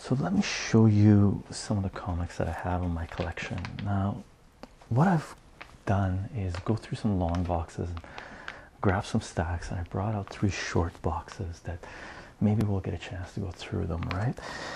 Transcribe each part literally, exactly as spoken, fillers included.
So let me show you some of the comics that I have in my collection. Now, what I've done is go through some long boxes and grab some stacks, and I brought out three short boxes that maybe we'll get a chance to go through them, right?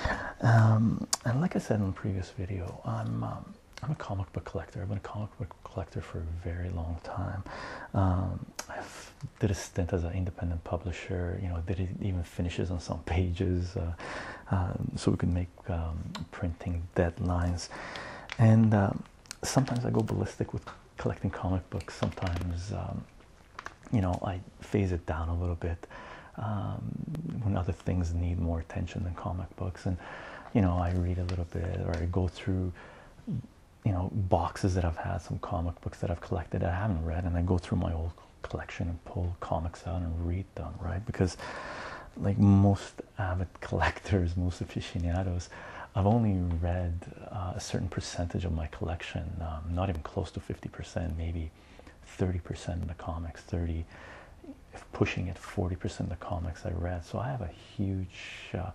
Um, and like I said in the previous video, I'm um, I'm a comic book collector. I've been a comic book collector for a very long time. Um, I've did a stint as an independent publisher. You know, did it even finishes on some pages, uh, uh, so we can make um, printing deadlines. And um, sometimes I go ballistic with collecting comic books. Sometimes, um, you know, I phase it down a little bit um, when other things need more attention than comic books. And you know, I read a little bit, or I go through, you know, boxes that I've had, some comic books that I've collected that I haven't read, and I go through my old collection and pull comics out and read them, right? Because like most avid collectors, most aficionados, I've only read uh, a certain percentage of my collection, um, not even close to fifty percent, maybe thirty percent of the comics, thirty, if pushing it, forty percent of the comics I read. So I have a huge, uh,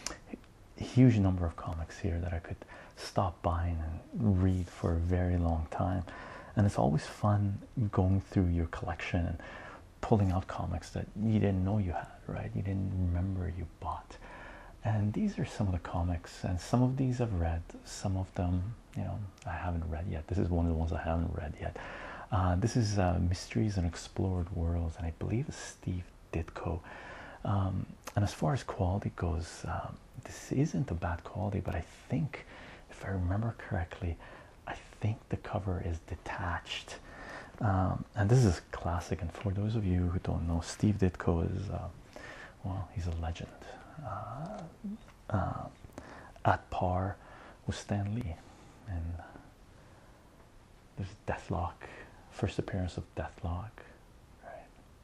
huge number of comics here that I could stop buying and read for a very long time. And it's always fun going through your collection and pulling out comics that you didn't know you had, right? You didn't remember you bought. And these are some of the comics, and some of these I've read, some of them, you know, I haven't read yet. This is one of the ones I haven't read yet. Uh, this is uh, Mysteries and Explored Worlds, and I believe it's Steve Ditko. Um, and as far as quality goes, um, this isn't a bad quality, but I think, if I remember correctly, I think the cover is detached. Um, and this is classic, and for those of you who don't know, Steve Ditko is, uh, well, he's a legend. Uh, uh, at par with Stan Lee, and there's Deathlock, first appearance of Deathlock, right?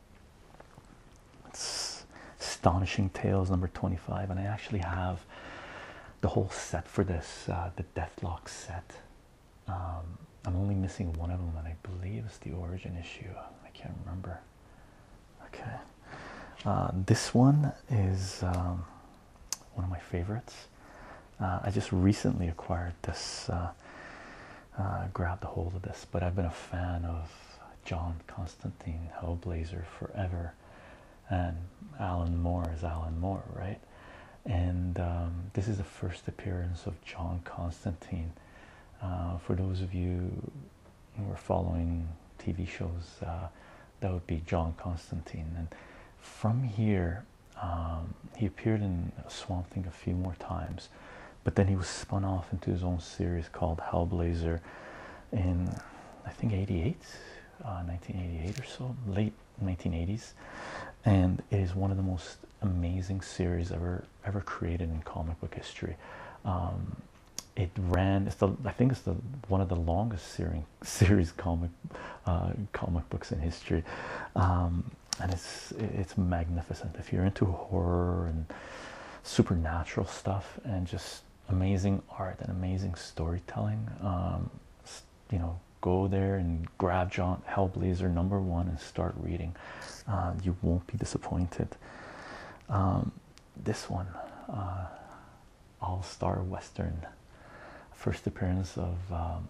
It's Astonishing Tales number twenty-five, and I actually have the whole set for this, uh, the Deathlock set. Um, I'm only missing one of them, and I believe it's the origin issue. I can't remember. Okay. Uh, this one is um, one of my favorites. Uh, I just recently acquired this, uh, uh, grabbed a hold of this, but I've been a fan of John Constantine, Hellblazer, forever, and Alan Moore is Alan Moore, right? And um, this is the first appearance of John Constantine. Uh, for those of you who are following T V shows, uh, that would be John Constantine. And from here, um, he appeared in Swamp Thing a few more times, but then he was spun off into his own series called Hellblazer in, I think, eighty-eight, uh, nineteen eighty-eight or so, late nineteen eighties, and it is one of the most amazing series ever ever created in comic book history. Um, it ran, it's the, I think it's the one of the longest series series comic uh, comic books in history. Um, and it's it's magnificent. If you're into horror and supernatural stuff and just amazing art and amazing storytelling, um, you know, go there and grab John Hellblazer number one and start reading. Uh, you won't be disappointed. Um, this one, uh, All-Star Western, first appearance of um,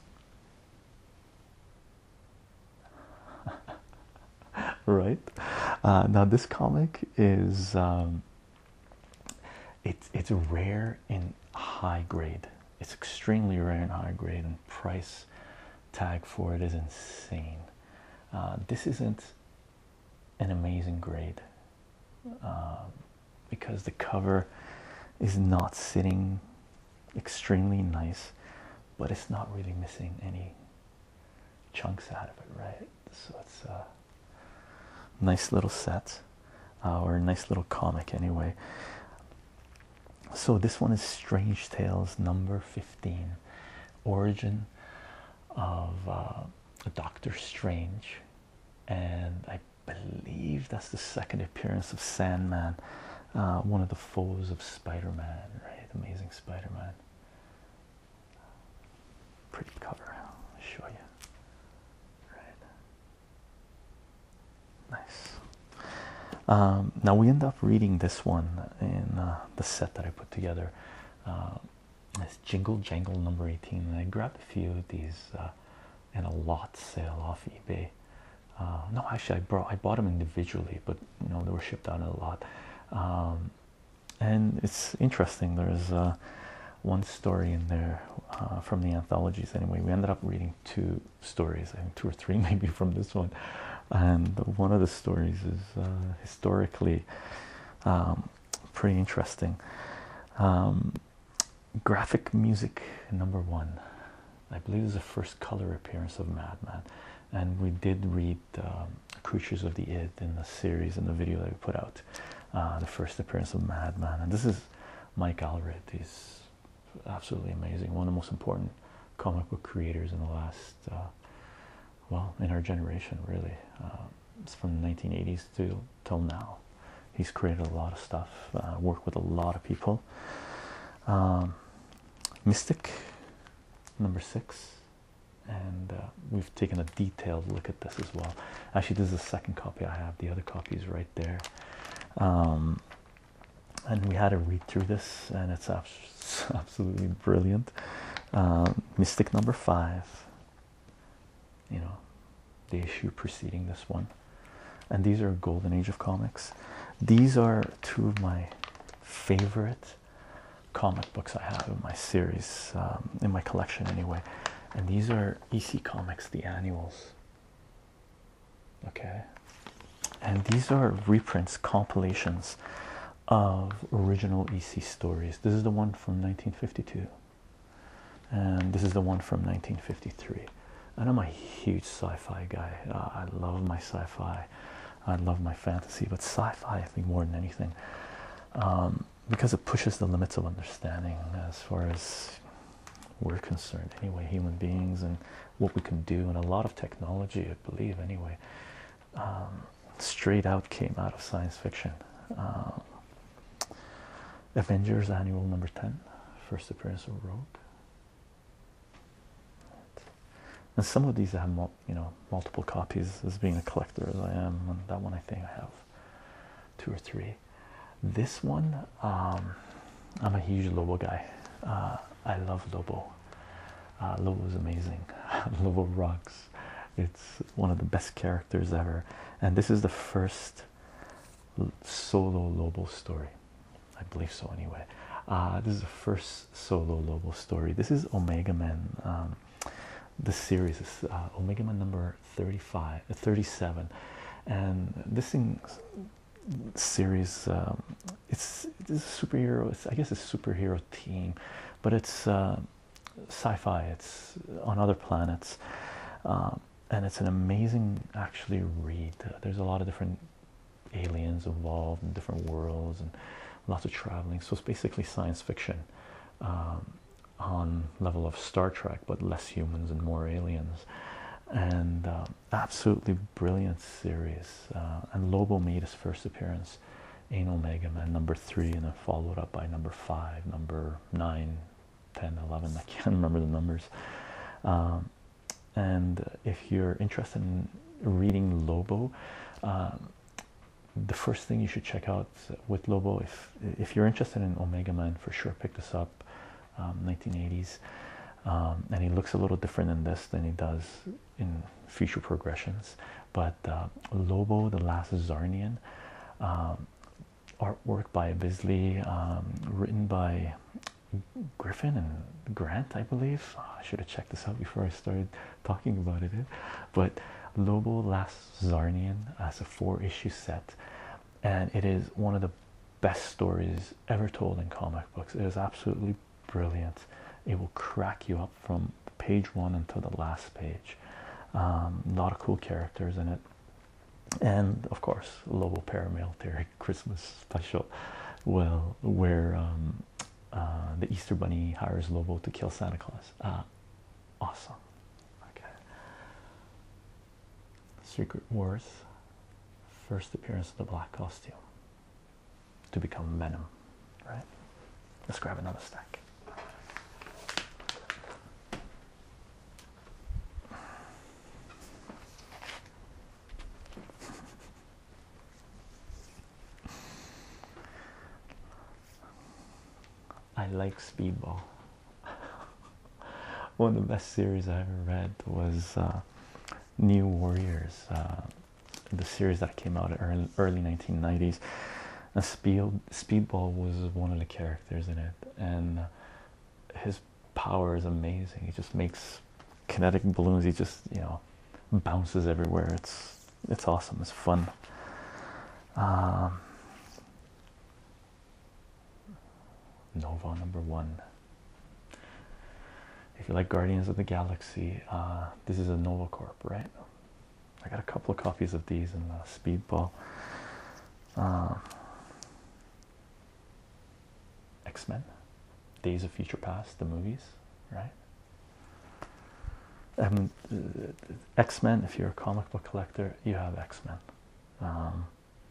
right. Uh, now this comic is um, it's it's rare in high grade. It's extremely rare in high grade, and price tag for it is insane. Uh, this isn't an amazing grade uh, because the cover is not sitting extremely nice, but it's not really missing any chunks out of it, right? So it's a nice little set, uh, or a nice little comic anyway. So this one is Strange Tales number fifteen, origin of uh, Doctor Strange, and I believe that's the second appearance of Sandman, uh, one of the foes of Spider-Man, right? Amazing Spider-Man. Pretty cover, I'll show you. Right. Nice. Um, now we end up reading this one in uh, the set that I put together Uh, it's Jingle Jangle number eighteen, and I grabbed a few of these uh, in a lot sale off eBay. Uh, no, actually, I brought I bought them individually, but you know they were shipped out in a lot. Um, and it's interesting. There's uh, one story in there uh, from the anthologies. Anyway, we ended up reading two stories, I think two or three maybe from this one. And one of the stories is uh, historically um, pretty interesting. Um, graphic music number one. I believe is the first color appearance of Madman, and we did read um, Creatures of the Id in the series, in the video that we put out. Uh, the first appearance of Madman, and this is Mike Allred. He's absolutely amazing. One of the most important comic book creators in the last, uh, well, in our generation, really. Uh, it's from the nineteen eighties to till now. He's created a lot of stuff, uh, worked with a lot of people. Um, Mystic, number six, and uh, we've taken a detailed look at this as well. Actually, this is the second copy I have. The other copy is right there. Um, and we had to read through this, and it's abs absolutely brilliant. Um, Mystic number five, you know, the issue preceding this one, and these are Golden Age of comics. These are two of my favorite comic books I have in my series, um, in my collection anyway, and these are E C Comics, the annuals. Okay, and these are reprints, compilations of original E C stories. This is the one from nineteen fifty-two, and this is the one from nineteen fifty-three. And I'm a huge sci-fi guy. uh, I love my sci-fi, I love my fantasy, but sci-fi I think more than anything, um, because it pushes the limits of understanding as far as we're concerned anyway, human beings, and what we can do, and a lot of technology, I believe anyway, um, straight out came out of science fiction. um, Avengers Annual number ten, first appearance of Rogue. And some of these have mul you know multiple copies, as being a collector as I am, and that one I think I have two or three. This one, um, I'm a huge Lobo guy. uh, I love Lobo. uh, Lobo is amazing. Lobo rocks. It's one of the best characters ever, and this is the first solo Lobo story, I believe so anyway. Uh, this is the first solo Lobo story. This is Omega Men. Um, the series is uh, Omega Man number thirty-five, uh, thirty-seven, and this thing series, um, it's, it's a superhero. It's, I guess it's a superhero team, but it's uh, sci-fi. It's on other planets, um, and it's an amazing actually read. Uh, there's a lot of different aliens involved in different worlds and lots of traveling. So it's basically science fiction. Um, on level of Star Trek, but less humans and more aliens, and uh, absolutely brilliant series. Uh, and Lobo made his first appearance in Omega Man number three, and then followed up by number five, number nine, ten, eleven. I can't remember the numbers. Um, and if you're interested in reading Lobo, um, the first thing you should check out with Lobo, if if you're interested in Omega Man, for sure pick this up. Um, nineteen eighties, um, and he looks a little different in this than he does in future progressions. But uh, Lobo, the Last Zarnian, um, artwork by Bisley, um, written by Griffin and Grant, I believe. Oh, I should have checked this out before I started talking about it. But Lobo, Last Zarnian, as a four-issue set, and it is one of the best stories ever told in comic books. It is absolutely brilliant. It will crack you up from page one until the last page. Um, a lot of cool characters in it, and of course Lobo Paramilitary Christmas special, well, where um, uh, the Easter Bunny hires Lobo to kill Santa Claus. Uh, awesome. Okay. Secret Wars, first appearance of the black costume to become Venom. Right. Let's grab another stack. I like Speedball. One of the best series I ever read was uh, New Warriors, uh, the series that came out in early, early nineteen nineties. And Speed, Speedball was one of the characters in it, and his power is amazing. He just makes kinetic balloons. He just, you know, bounces everywhere. It's it's awesome. It's fun. Um, Nova number one. If you like Guardians of the Galaxy, uh, this is a Nova Corp, right? I got a couple of copies of these in uh, Speedball. Uh, X-Men, Days of Future Past, the movies, right? Um, uh, X-Men, if you're a comic book collector, you have X-Men. Um,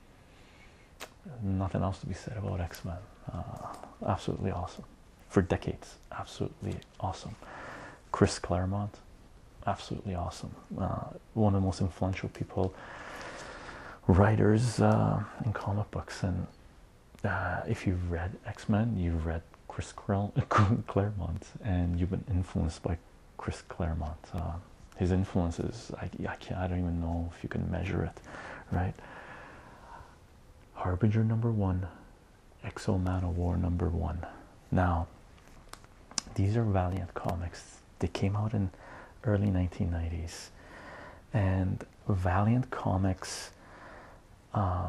nothing else to be said about X-Men. Uh, absolutely awesome. For decades, absolutely awesome. Chris Claremont, absolutely awesome. Uh, one of the most influential people, writers uh, in comic books. And uh, if you've read X-Men, you've read Chris Claremont, and you've been influenced by Chris Claremont. Uh, his influences, I, I can't, I don't even know if you can measure it, right? Harbinger number one, Exo Man of War number one. Now, these are Valiant comics. They came out in early nineteen nineties, and Valiant comics, uh,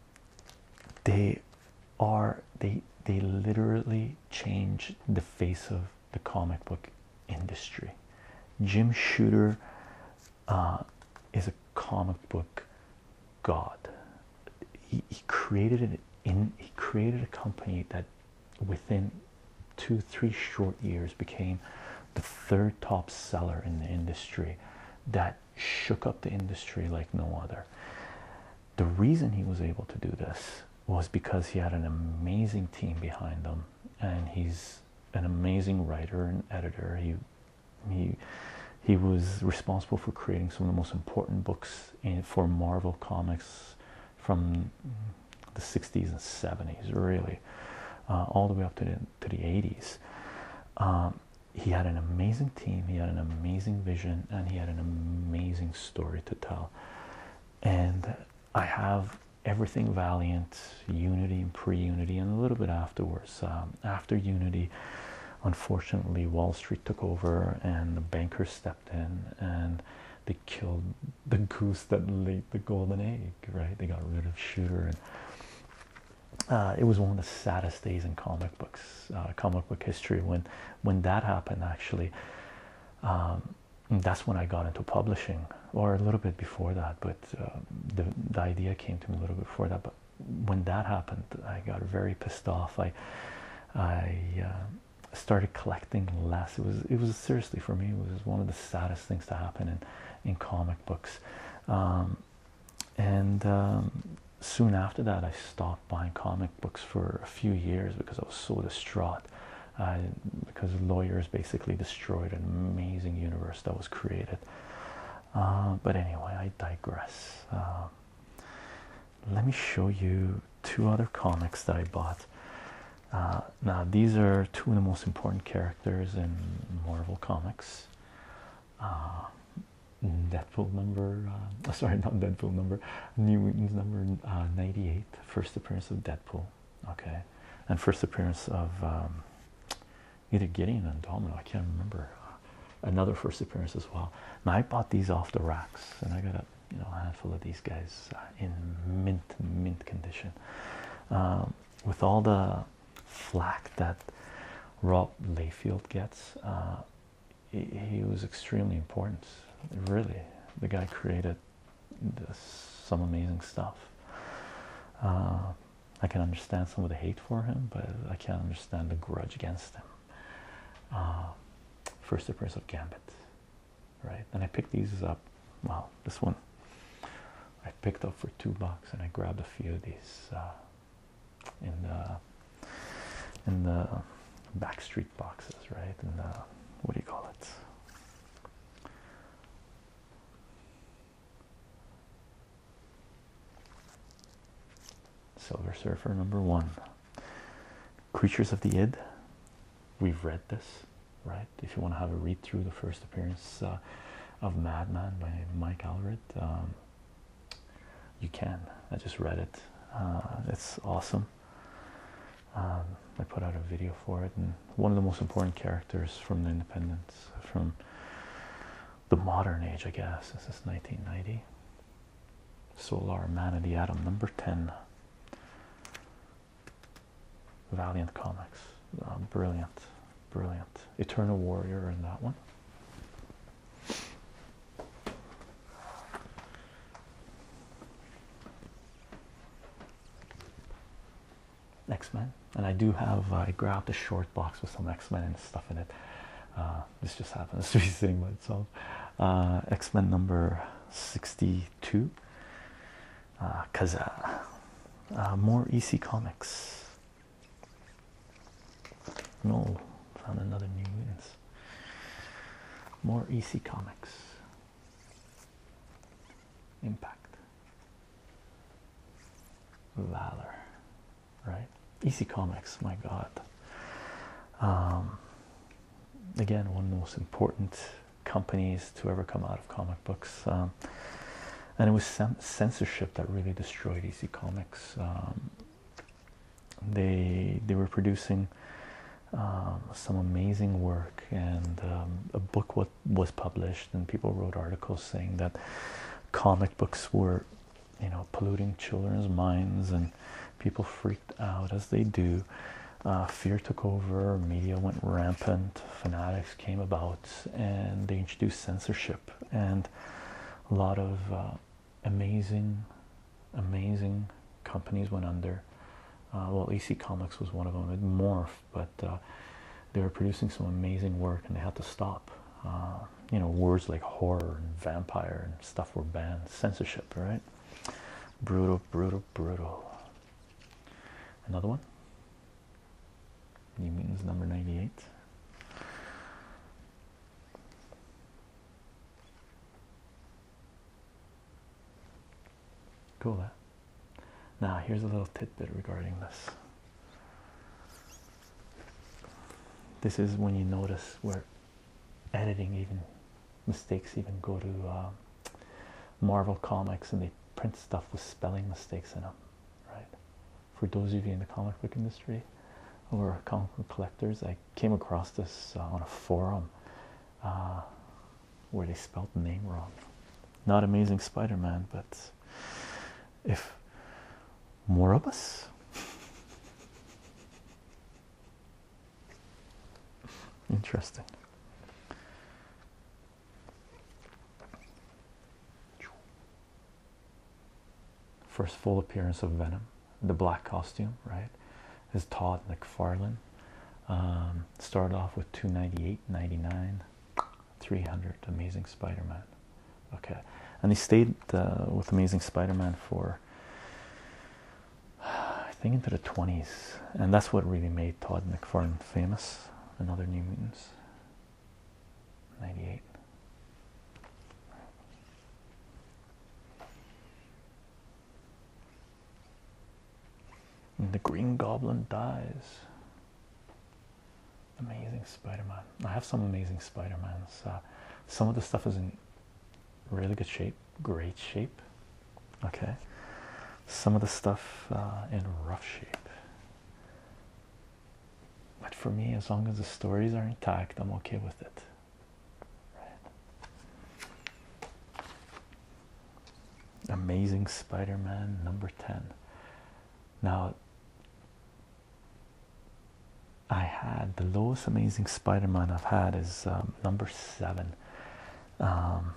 they are they they literally changed the face of the comic book industry. Jim Shooter uh, is a comic book god. He, he created it in he created a company that within two three short years became the third top seller in the industry, that shook up the industry like no other. The reason he was able to do this was because he had an amazing team behind him, and he's an amazing writer and editor. He he he was responsible for creating some of the most important books in for Marvel Comics from the sixties and seventies, really, uh, all the way up to the to the eighties. Um, he had an amazing team. He had an amazing vision, and he had an amazing story to tell. And I have everything Valiant, Unity and pre-Unity, and a little bit afterwards. Um, after Unity, unfortunately, Wall Street took over, and the bankers stepped in, and they killed the goose that laid the golden egg. Right? They got rid of Shooter, and uh, it was one of the saddest days in comic books, uh, comic book history. When when that happened, actually, um, that's when I got into publishing, or a little bit before that. But uh, the the idea came to me a little bit before that. But when that happened, I got very pissed off. I I uh, started collecting less. It was it was seriously, for me, it was one of the saddest things to happen in in comic books. Um, and um, soon after that, I stopped buying comic books for a few years because I was so distraught. Uh, because lawyers basically destroyed an amazing universe that was created. Uh, but anyway, I digress. Uh, let me show you two other comics that I bought. Uh, now, these are two of the most important characters in Marvel Comics. Uh, Deadpool number, uh, sorry, not Deadpool number, New Mutants number uh, ninety-eight, first appearance of Deadpool, okay, and first appearance of um, either Gideon and Domino, I can't remember. Another first appearance as well. Now, I bought these off the racks, and I got a you know a handful of these guys uh, in mint mint condition. Um, with all the flack that Rob Liefeld gets, uh, he, he was extremely important. Really, the guy created this, some amazing stuff. Uh, I can understand some of the hate for him, but I can't understand the grudge against him. Uh, first appearance of Gambit, right? And I picked these up. Well, this one I picked up for two bucks, and I grabbed a few of these uh, in the in the Backstreet boxes, right? And the, what do you call it? Silver Surfer number one. Creatures of the Id, we've read this, right? If you want to have a read through the first appearance uh, of Madman by Mike Allred, um, you can. I just read it. Uh, it's awesome. Um, I put out a video for it, and one of the most important characters from the independence, from the modern age, I guess. This is nineteen ninety. Solar Man of the Atom, number ten. Valiant Comics. Uh, brilliant, brilliant. Eternal Warrior in that one. X-Men, and I do have, uh, I grabbed a short box with some X-Men and stuff in it. Uh, this just happens to be sitting by itself. Uh, X-Men number sixty-two. Uh, Kazaa. Uh, more E C Comics. No, found another New Mutants. More E C Comics. Impact. Valor. Right? E C Comics, my God. Um, again, one of the most important companies to ever come out of comic books. Um, and it was censorship that really destroyed E C Comics. Um, they they were producing um, some amazing work, and um, a book what was published, and people wrote articles saying that comic books were, you know, polluting children's minds, and people freaked out, as they do. Uh, fear took over, media went rampant, fanatics came about, and they introduced censorship, and a lot of uh, amazing, amazing companies went under. Uh, well, E C Comics was one of them. It morphed, but uh, they were producing some amazing work, and they had to stop. Uh, you know, words like horror and vampire and stuff were banned. Censorship, right? Brutal, brutal, brutal. Another one. New Mutants number ninety-eight. Cool, that. Now, here's a little tidbit regarding this. This is when you notice where editing, even mistakes, even go to uh, Marvel Comics, and they print stuff with spelling mistakes in them, right? For those of you in the comic book industry or comic book collectors, I came across this uh, on a forum uh, where they spelled the name wrong. Not Amazing Spider-Man, but if Morbius. Interesting. First full appearance of Venom, the black costume, right, is Todd McFarlane. Um, started off with two ninety-eight, ninety-nine, three hundred. Amazing Spider-Man. Okay, and he stayed uh, with Amazing Spider-Man for, I think, into the twenties, and that's what really made Todd McFarlane famous. Another New Mutants. ninety-eight. And the Green Goblin dies. Amazing Spider-Man. I have some Amazing Spider-Mans. Uh, some of the stuff is in really good shape, great shape. Okay. Some of the stuff uh, in rough shape. But for me, as long as the stories are intact, I'm okay with it. Right. Amazing Spider-Man number ten. Now, I had the lowest Amazing Spider-Man I've had is um, number seven. Um,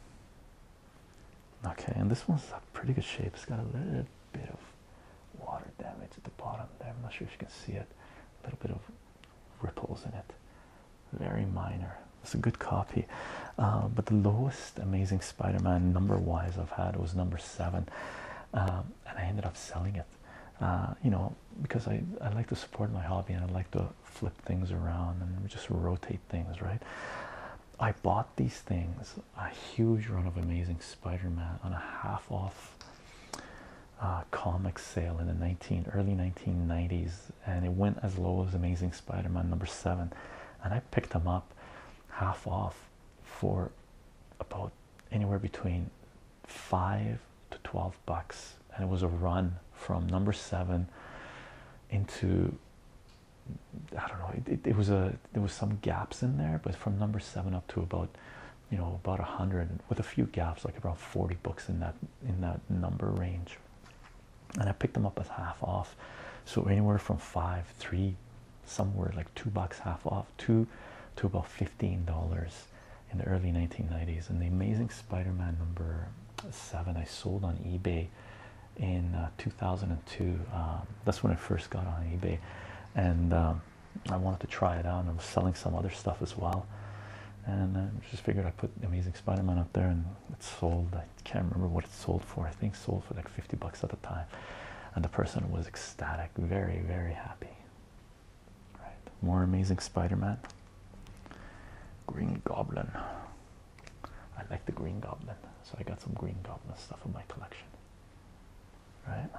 okay, and this one's a pretty good shape. It's got a little bit of water damage at the bottom there. I'm not sure if you can see it. A little bit of ripples in it. Very minor. It's a good copy. Uh, but the lowest Amazing Spider-Man number-wise I've had was number seven. Um, and I ended up selling it. Uh, you know, because I, I like to support my hobby, and I like to flip things around and just rotate things, right? I bought these things, a huge run of Amazing Spider-Man, on a half off uh, comic sale in the nineteen early nineteen nineties, and it went as low as Amazing Spider-Man number seven, and I picked them up half off for about anywhere between five to twelve bucks, and it was a run from number seven into, I don't know, it, it, it was a there was some gaps in there, but from number seven up to about, you know, about a hundred with a few gaps, like around forty books in that in that number range. And I picked them up as half off, so anywhere from five, three, somewhere like two bucks half off, two to about fifteen dollars in the early nineteen nineties. And the Amazing Spider-Man number seven I sold on eBay in uh, two thousand two. Um, that's when I first got on eBay, and um, I wanted to try it out, and I was selling some other stuff as well, and I just figured I'd put Amazing Spider-Man up there, and it sold. I can't remember what it sold for. I think it sold for like fifty bucks at the time, and the person was ecstatic, very very happy. Right, more Amazing Spider-Man. Green Goblin. I like the Green Goblin, so I got some Green Goblin stuff in my collection. Right,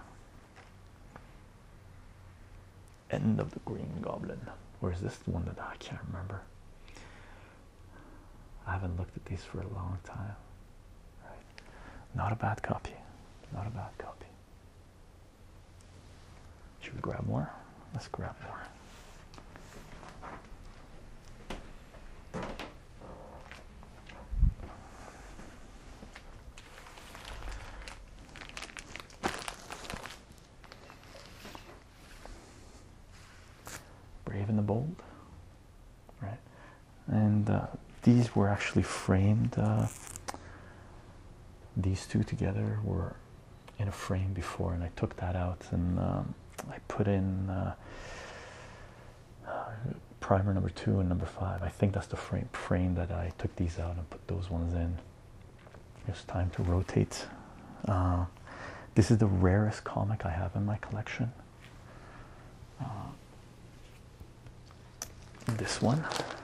End of the Green Goblin. Or is this the one that I can't remember? I haven't looked at these for a long time. Right, not a bad copy, not a bad copy. Should we grab more? Let's grab more. Brave and the Bold, right? And uh, these were actually framed. Uh, these two together were in a frame before, and I took that out, and um, I put in uh, uh, primer number two and number five. I think that's the frame frame that I took these out and put those ones in. It's time to rotate. Uh, this is the rarest comic I have in my collection. Uh, This one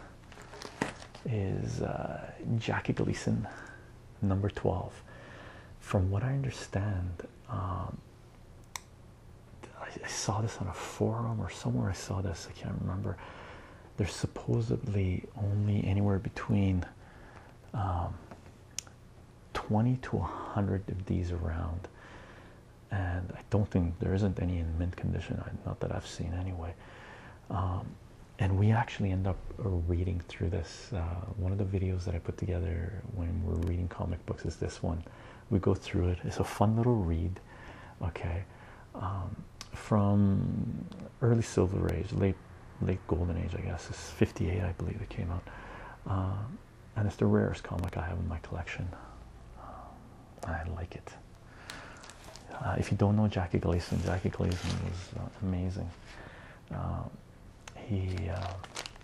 is uh, Jackie Gleason, number twelve. From what I understand, um, I, I saw this on a forum or somewhere. I saw this. I can't remember. There's supposedly only anywhere between um, twenty to a hundred of these around, and I don't think there isn't any in mint condition. Not that I've seen anyway. Um, And we actually end up reading through this. Uh, one of the videos that I put together when we're reading comic books is this one. We go through it. It's a fun little read, okay? Um, from early Silver Age, late late Golden Age, I guess. It's fifty-eight, I believe it came out. Uh, and it's the rarest comic I have in my collection. Uh, I like it. Uh, if you don't know Jackie Gleason, Jackie Gleason was uh, amazing. Uh, He, uh,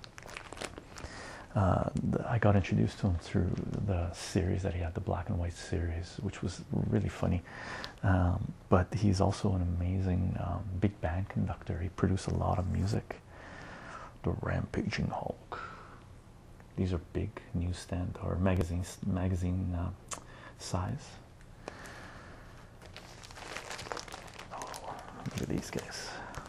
uh, I got introduced to him through the series that he had, the black and white series, which was really funny. Um, but he's also an amazing um, big band conductor. He produced a lot of music. The Rampaging Hulk. These are big newsstand or magazine magazine uh, size. Oh, look at these guys.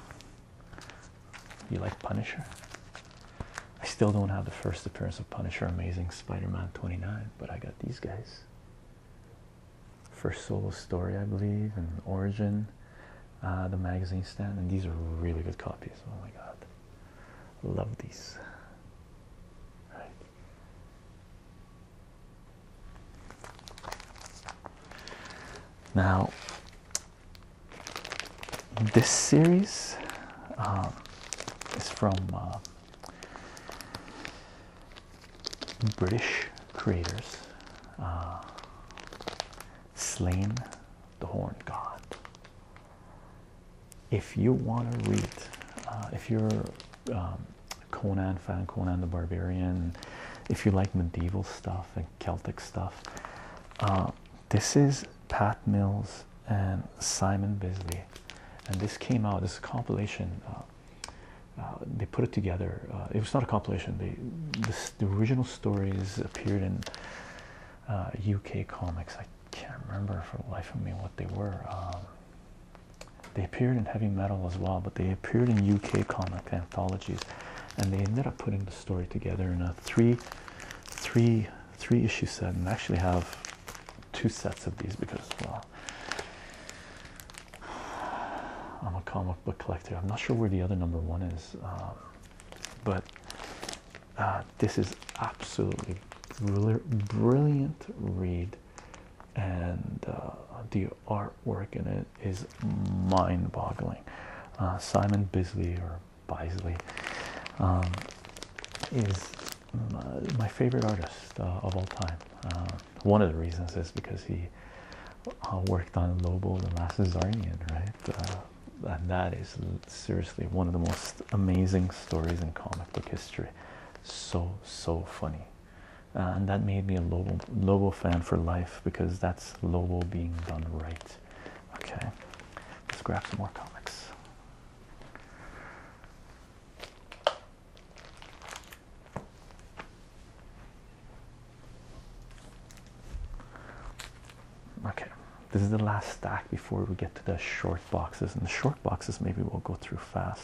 You like Punisher? I still don't have the first appearance of Punisher, Amazing Spider-Man twenty-nine, but I got these guys. First solo story, I believe, and origin, uh, the magazine stand, and these are really good copies. Oh my god, love these. Right. Now, this series. Um, It's from uh, British creators. uh, Slain the Horned God. If you want to read, uh, if you're um, Conan fan, Conan the Barbarian, if you like medieval stuff and Celtic stuff, uh, this is Pat Mills and Simon Bisley, and this came out. This is a compilation. Uh, Uh, they put it together. Uh, it was not a compilation. They, this, the original stories appeared in uh, U K comics. I can't remember for the life of me what they were. Um, They appeared in heavy metal as well, but they appeared in U K comic anthologies, and they ended up putting the story together in a three, three, three issue set, and actually have two sets of these because, well, I'm a comic book collector. I'm not sure where the other number one is, um, but uh, this is absolutely brilliant read, and uh, the artwork in it is mind-boggling. Uh, Simon Bisley or Bisley um, is my, my favorite artist uh, of all time. Uh, one of the reasons is because he uh, worked on Lobo the Last Zarnian, right? Uh, and that is seriously one of the most amazing stories in comic book history. So, so funny. Uh, and that made me a Lobo, Lobo fan for life, because that's Lobo being done right. Okay, let's grab some more comics. Okay, this is the last stack before we get to the short boxes, and the short boxes maybe we'll go through fast.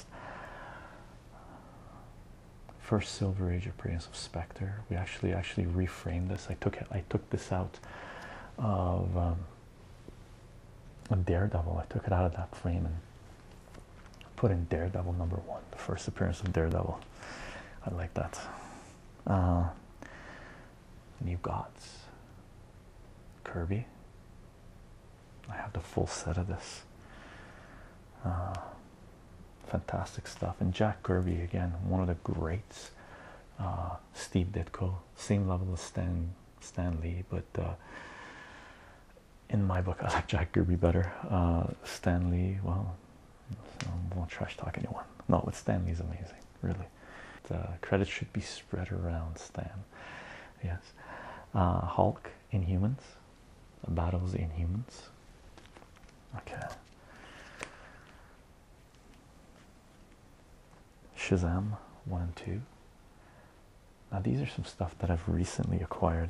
First Silver Age appearance of Spectre. We actually actually reframed this. I took it. I took this out of um, a Daredevil. I took it out of that frame and put in Daredevil number one, the first appearance of Daredevil. I like that. Uh, New Gods. Kirby. I have the full set of this. Uh, fantastic stuff. And Jack Kirby, again, one of the greats. uh, Steve Ditko, same level as Stan Stan Lee, but uh, in my book I like Jack Kirby better. uh, Stan Lee, well, I won't trash talk anyone. No, but Stan Lee's amazing, really. The credit should be spread around Stan. Yes. uh, Hulk, Inhumans, Battles Inhumans. Okay. Shazam one and two. Now these are some stuff that I've recently acquired.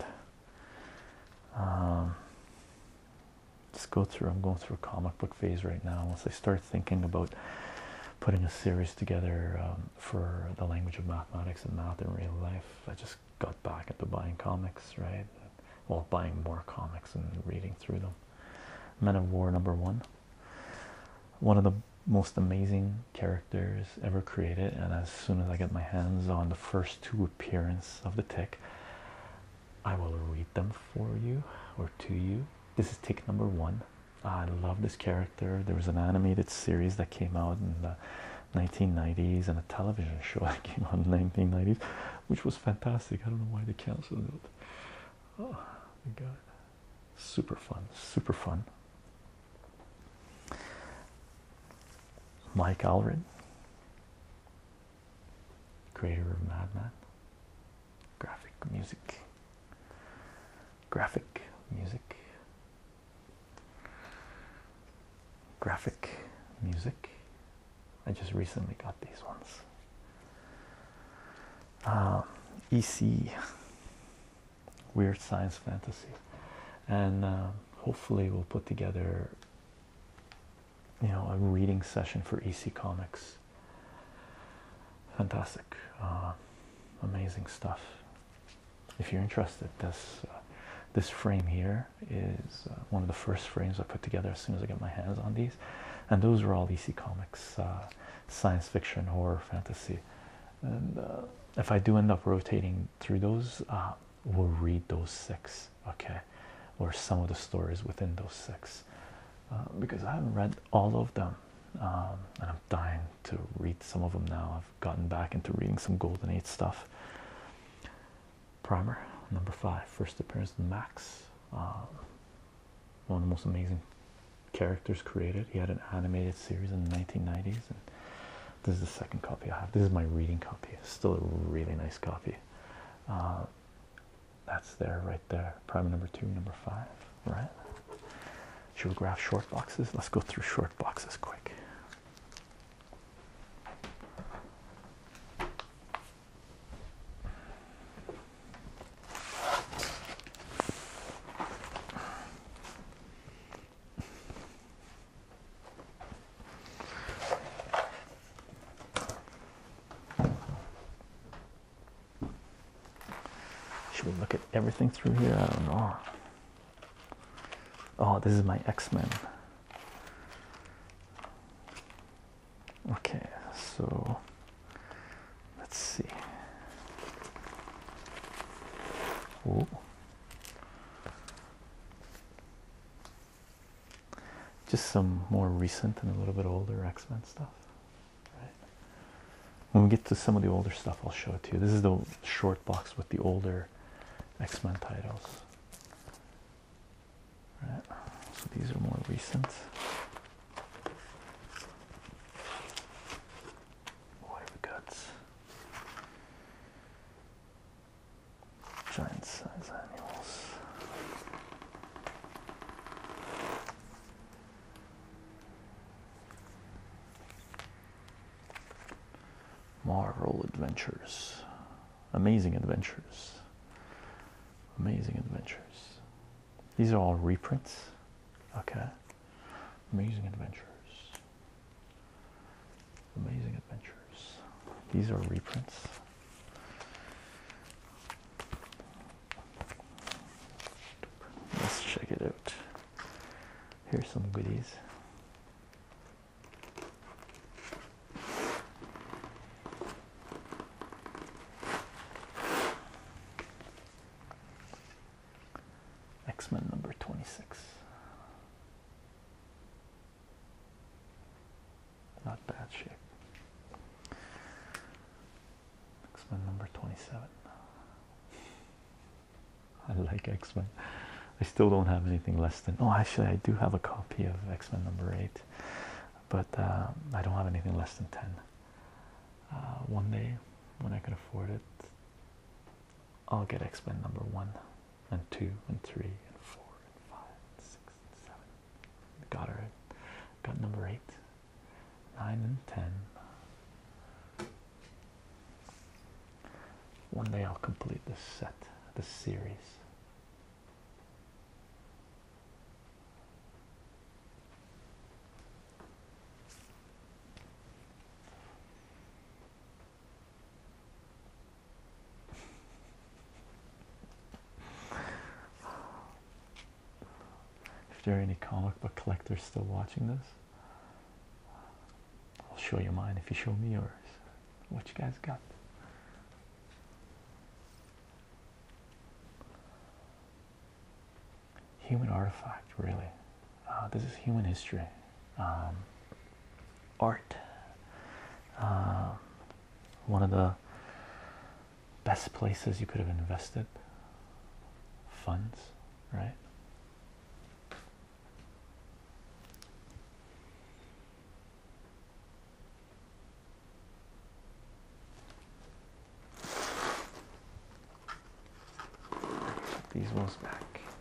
Um, let's go through. I'm going through a comic book phase right now. Once I start thinking about putting a series together um, for the language of mathematics and math in real life, I just got back into buying comics, right? Well, buying more comics and reading through them. Men of War number one. One of the most amazing characters ever created, and as soon as I get my hands on the first two appearances of the Tick, I will read them for you or to you. This is Tick number one. I love this character. There was an animated series that came out in the nineteen nineties and a television show that came out in the nineteen nineties, which was fantastic. I don't know why they canceled it. Oh my god, super fun, super fun. Mike Allred, creator of Madman. Graphic music. Graphic music. Graphic music. I just recently got these ones. Um, E C, Weird Science Fantasy, and uh, hopefully we'll put together, you know, a reading session for E C Comics. Fantastic, uh, amazing stuff. If you're interested, this uh, this frame here is uh, one of the first frames I put together as soon as I get my hands on these, and those are all E C Comics, uh, science fiction, horror, fantasy. And uh, if I do end up rotating through those, uh, we'll read those six, okay, or some of the stories within those six. Uh, because I haven't read all of them, um, and I'm dying to read some of them now. I've gotten back into reading some Golden Age stuff. Primer number five, first appearance of Max, um, one of the most amazing characters created. He had an animated series in the nineteen nineties, and this is the second copy I have. This is my reading copy. It's still a really nice copy. Uh, that's there, right there. Primer number two, number five, right? Should we graph short boxes? Let's go through short boxes quick. actually look at everything through here. I don't know. Oh, this is my X-Men. Okay, so let's see. Ooh. Just some more recent and a little bit older X-Men stuff. Right. When we get to some of the older stuff, I'll show it to you. This is the short box with the older X-Men titles. Right. So these are more recent. What have we got? Giant size annuals. Marvel Adventures. Amazing Adventures. Amazing Adventures. These are all reprints. Okay. Amazing Adventures. Amazing Adventures. These are reprints. Let's check it out. Here's some goodies. X-Men number twenty-six. Not bad shape. X-Men number twenty-seven. I like X-Men. I still don't have anything less than, oh actually I do have a copy of X-Men number eight, but uh, I don't have anything less than ten. Uh, one day when I can afford it, I'll get X-Men number one and two and three and four and five and six and seven. Got her. Got number eight, nine and ten. One day I'll complete this set, this series. If there are any comic book collectors still watching this, I'll show you mine if you show me yours. What you guys got? Human artifact, really. Uh, this is human history. Um, art. Uh, one of the best places you could have invested funds, right? These ones back.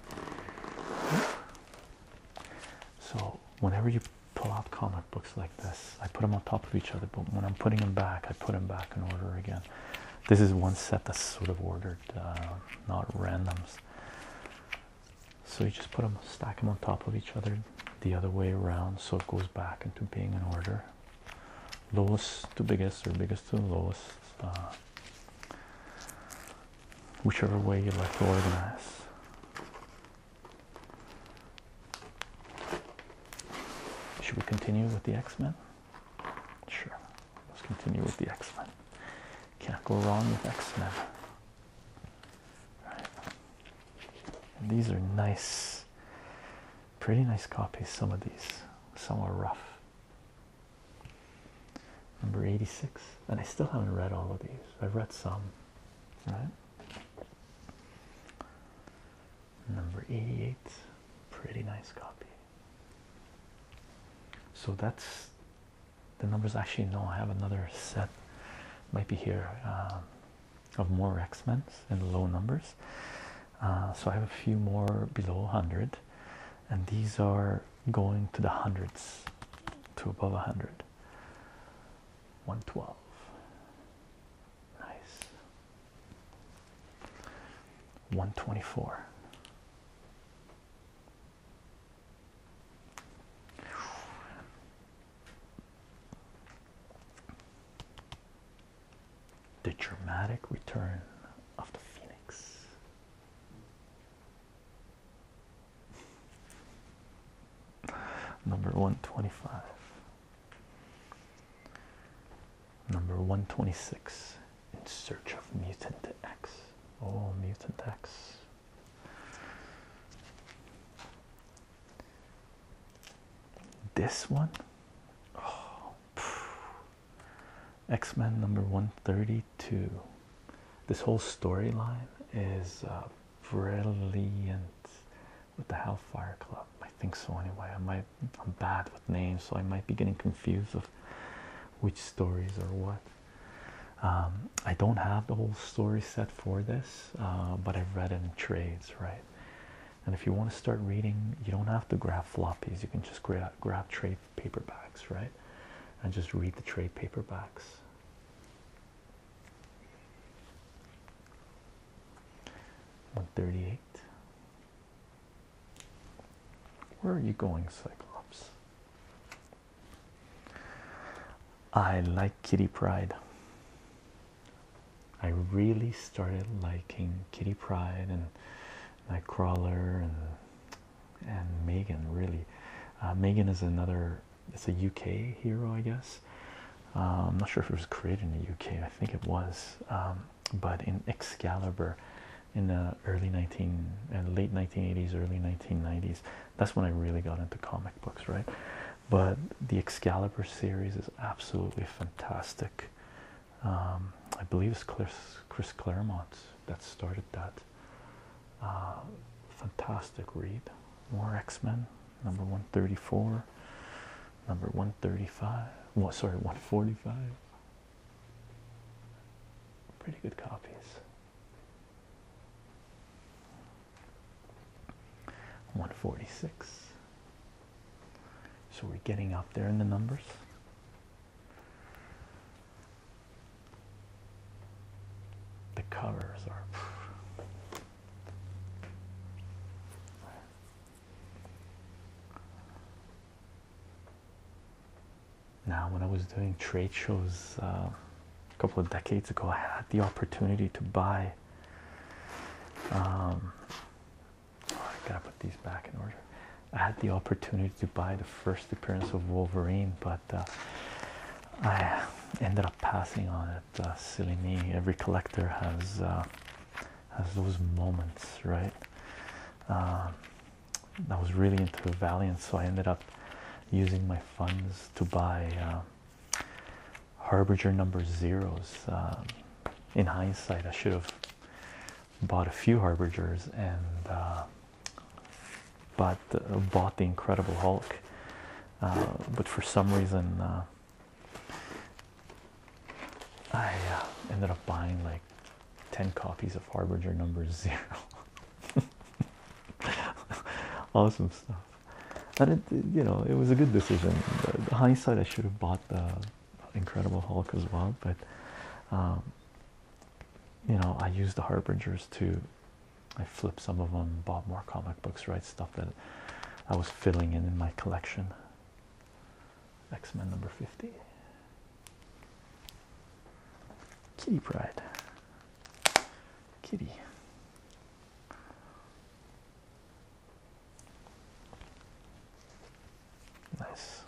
So whenever you pull out comic books like this, I put them on top of each other, but when I'm putting them back, I put them back in order again. This is one set that's sort of ordered, uh, not randoms. So you just put them, stack them on top of each other the other way around, so it goes back into being in order. Lowest to biggest, or biggest to lowest, uh, whichever way you like to organize. Should we continue with the X-Men? Sure, let's continue with the X-Men. Can't go wrong with X-Men. Right. And these are nice, pretty nice copies. Some of these, some are rough. Number eighty-six, and I still haven't read all of these. I've read some, right? Number eighty-eight, pretty nice copy. So that's the numbers. Actually, no, I have another set, might be here, uh, of more X-Men in low numbers. Uh, so I have a few more below one hundred, and these are going to the hundreds, to above one hundred. one twelve. Nice. one twenty-four. The dramatic return of the Phoenix. twenty-five. Number one twenty-six, In Search of Mutant X. Oh, Mutant X. This one, oh, X-Men number one thirty-two. This whole storyline is uh, brilliant with the Hellfire Club. I think so anyway. I might, I'm bad with names, so I might be getting confused of which stories or what. Um, I don't have the whole story set for this, uh, but I've read it in trades, right? And if you want to start reading, you don't have to grab floppies. You can just grab, grab trade paperbacks, right? And just read the trade paperbacks. one thirty-eight. Where are you going, Cyclops? I like Kitty Pryde. I really started liking Kitty Pryde and Nightcrawler and and Megan. Really, uh, Megan is another. It's a U K hero, I guess. Uh, I'm not sure if it was created in the U K. I think it was, um, but in Excalibur, in the early nineteen, uh, late nineteen eighties, early nineteen nineties. That's when I really got into comic books, right? But the Excalibur series is absolutely fantastic. Um, I believe it's Chris, Chris Claremont that started that. Uh, fantastic read. More X-Men, number one thirty-four, number one thirty-five. What? Sorry, one forty-five. Pretty good copies. one forty-six. So we're getting up there in the numbers. The covers are. Now, when I was doing trade shows uh, a couple of decades ago, I had the opportunity to buy. Um, oh, I gotta put these back in order. I had the opportunity to buy the first appearance of Wolverine, but uh, I ended up passing on it. Uh, silly me. Every collector has uh, has those moments, right? Uh, I was really into Valiant, so I ended up using my funds to buy uh, Harbinger number zeros. Um, in hindsight, I should have bought a few Harbingers and uh, but uh, bought the Incredible Hulk. Uh, but for some reason, uh, I uh, ended up buying like ten copies of Harbinger number zero. Awesome stuff. And it, you know, it was a good decision. The, the hindsight, I should have bought the Incredible Hulk as well, but um, you know, I used the Harbingers to. I flipped some of them, bought more comic books, right? Stuff that I was filling in in my collection. X-Men number fifty. Kitty Pryde. Kitty. Nice.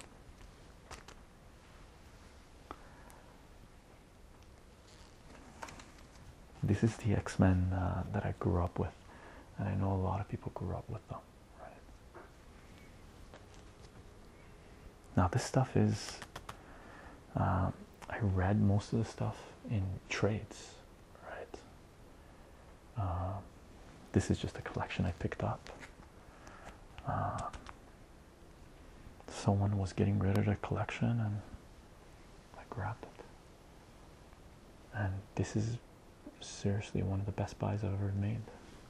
This is the X-Men uh, that I grew up with, and I know a lot of people grew up with them, right? Now this stuff is, uh, I read most of the stuff in trades, right? Uh, this is just a collection I picked up. Uh, someone was getting rid of their collection and I grabbed it. And this is seriously one of the best buys I've ever made.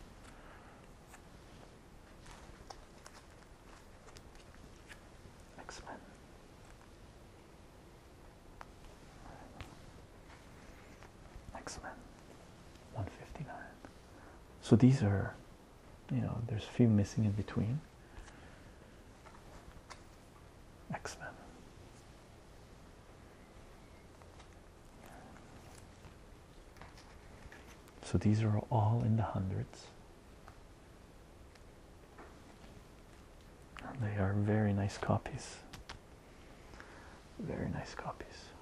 X-Men. X-Men. one fifty-nine. So these are, you know, there's a few missing in between. X-Men. So these are all in the hundreds. And they are very nice copies. Very nice copies.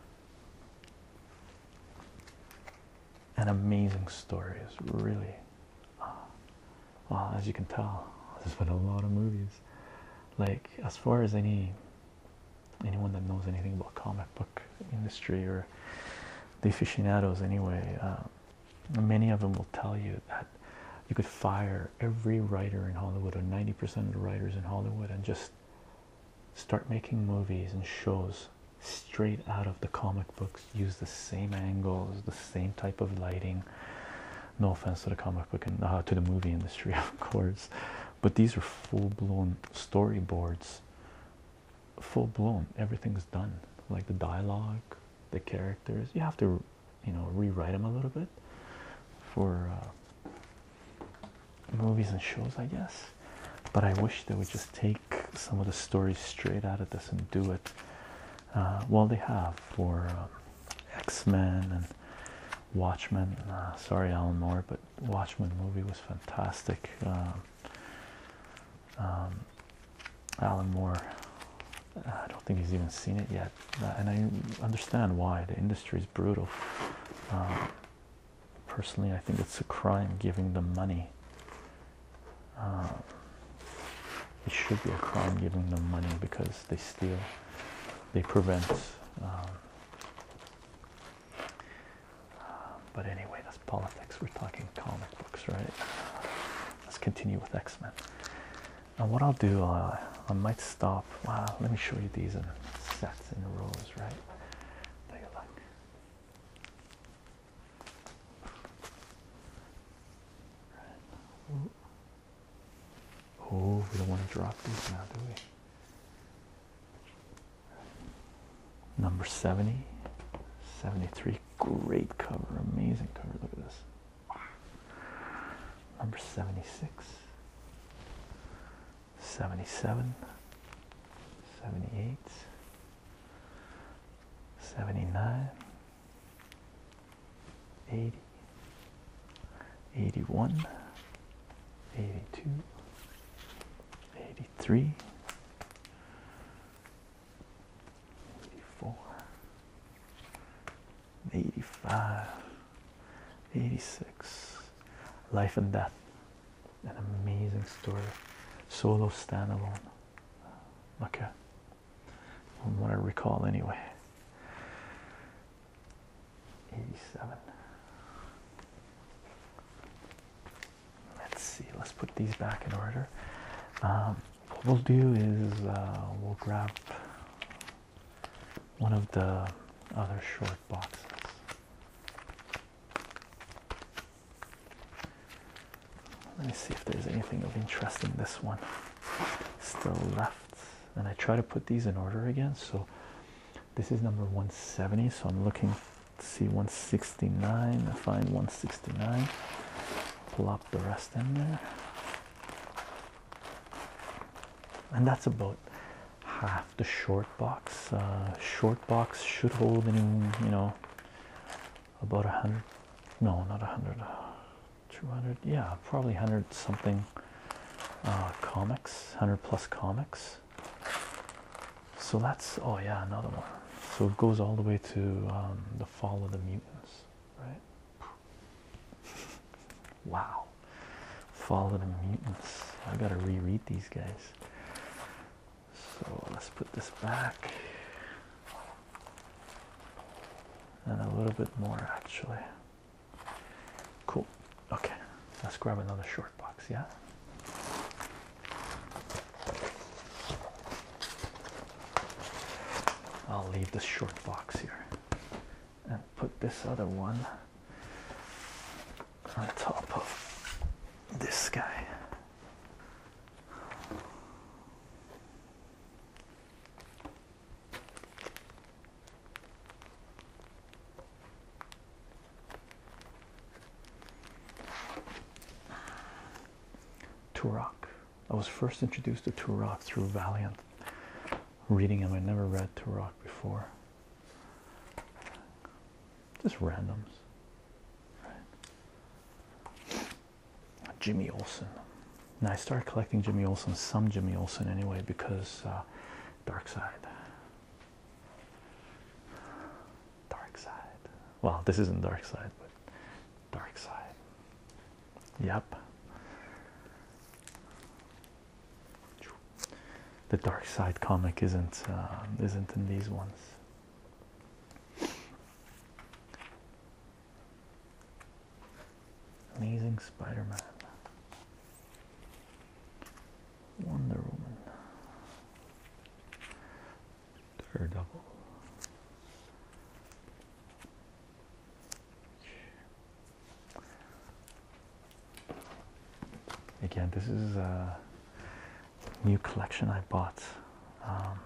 And amazing stories, really. Uh, well, as you can tell, there's been a lot of movies. Like, as far as any anyone that knows anything about comic book industry, or the aficionados anyway, uh, many of them will tell you that you could fire every writer in Hollywood, or ninety percent of the writers in Hollywood, and just start making movies and shows straight out of the comic books, use the same angles, the same type of lighting. No offense to the comic book and uh, to the movie industry, of course, but these are full-blown storyboards, full-blown, everything's done, like the dialogue, the characters. You have to, you know, rewrite them a little bit for uh, movies and shows, I guess, but I wish they would just take some of the stories straight out of this and do it. Uh, well, they have for um, X-Men and Watchmen. Uh, sorry, Alan Moore, but Watchmen movie was fantastic. Um, um, Alan Moore, I don't think he's even seen it yet, uh, and I understand why. The industry is brutal. Um, personally, I think it's a crime giving them money. Uh, it should be a crime giving them money because they steal. They prevent. Um, but anyway, that's politics. We're talking comic books, right? Let's continue with X-Men. And what I'll do, uh, I might stop. Wow, let me show you these in sets, in rows, right? Take a look. Right. Oh, we don't want to drop these now, do we? Number seventy, seventy-three, great cover, amazing cover, look at this. Number seventy-six, seventy-seven, seventy-eight, seventy-nine, eighty, eighty-one, eighty-two, eighty-three, eighty-five, eighty-six, Life and Death, an amazing story, solo standalone. Okay, from what I recall anyway. eighty-seven. Let's see, let's put these back in order. Um, what we'll do is uh, we'll grab one of the other short boxes. Let me see if there's anything of interest in this one still left. And I try to put these in order again. So this is number one seventy. So I'm looking to see one sixty-nine. I find one sixty-nine. Plop the rest in there. And that's about half the short box. Uh, short box should hold in, you know, about a hundred. No, not a hundred. two hundred, yeah, probably one hundred something uh, comics, one hundred plus comics. So that's, oh yeah, another one. So it goes all the way to um, the Fall of the Mutants, right? Wow, Fall of the Mutants. I gotta reread these guys. So let's put this back. And a little bit more, actually. Cool. Okay, let's grab another short box, yeah? I'll leave this short box here and put this other one on top of this guy. Turok. I was first introduced to Turok through Valiant. Reading him, I never read Turok before. Just randoms. Right. Jimmy Olsen. Now I started collecting Jimmy Olsen, some Jimmy Olsen anyway, because uh, Dark Side. Well, this isn't Dark Side, but Dark Side. Yep. The Dark Side comic isn't uh, isn't in these ones. Amazing Spider-Man, Wonder Woman, Daredevil. Again, this is a new collection I bought. Um,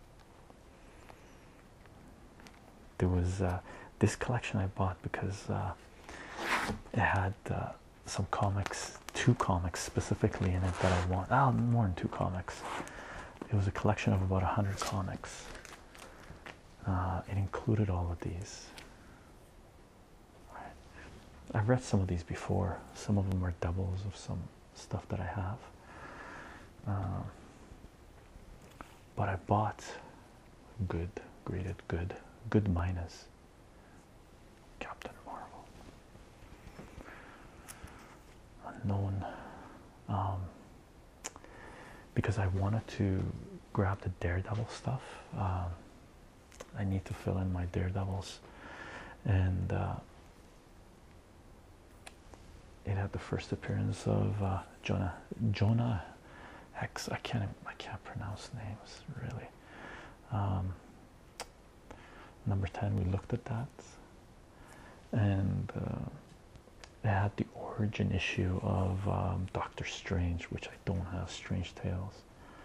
there was uh, this collection I bought because uh, it had uh, some comics, two comics specifically in it that I want. Ah, more than two comics. It was a collection of about a hundred comics. Uh, it included all of these. I've read some of these before. Some of them are doubles of some stuff that I have. Um, but I bought good, graded good, good minus Captain Marvel. Unknown. Um, because I wanted to grab the Daredevil stuff. Um, I need to fill in my Daredevils, and uh, it had the first appearance of uh, Jonah Jonah Hex. I can't I can't pronounce names really. Um, number ten, we looked at that, and uh, it had the origin issue of um, Doctor Strange, which I don't have. Strange Tales.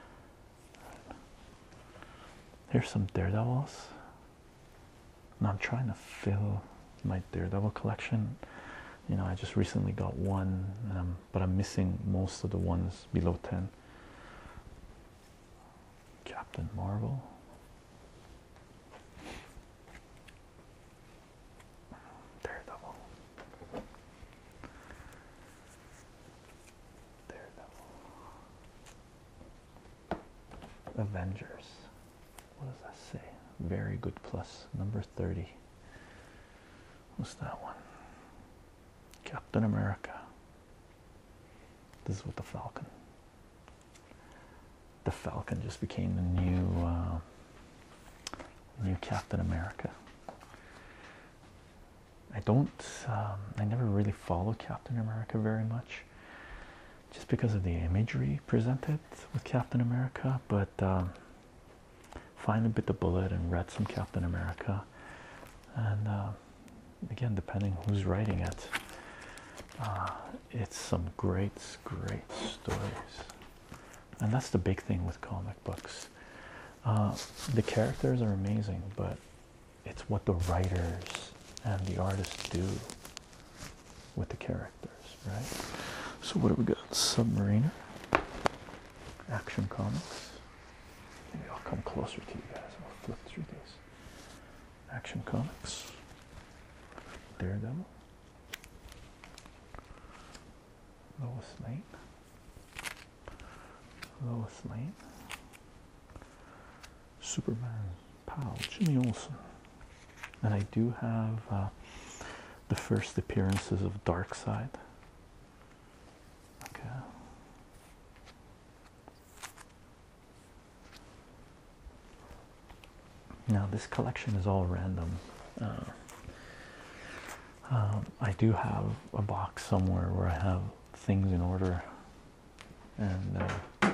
Here's some Daredevils. Now I'm trying to fill my Daredevil collection. You know, I just recently got one, um, but I'm missing most of the ones below ten. Captain Marvel. Daredevil. Daredevil. Avengers. What does that say? Very good plus. Number thirty. What's that one? Captain America. This is with the Falcon. The Falcon just became the new uh, new Captain America. I don't um, I never really followed Captain America very much, just because of the imagery presented with Captain America, but um, finally bit the bullet and read some Captain America, and uh, again, depending who's writing it, uh, it's some great great stories. And that's the big thing with comic books. Uh, the characters are amazing, but it's what the writers and the artists do with the characters, right? So what do we got? Submariner, Action Comics. Maybe I'll come closer to you guys. I'll flip through these. Action Comics, Daredevil, Lois Lane. Lois Lane, Superman pal Jimmy Olsen, and I do have uh, the first appearances of Darkseid. Okay. Now this collection is all random. Uh, um, I do have a box somewhere where I have things in order, and uh,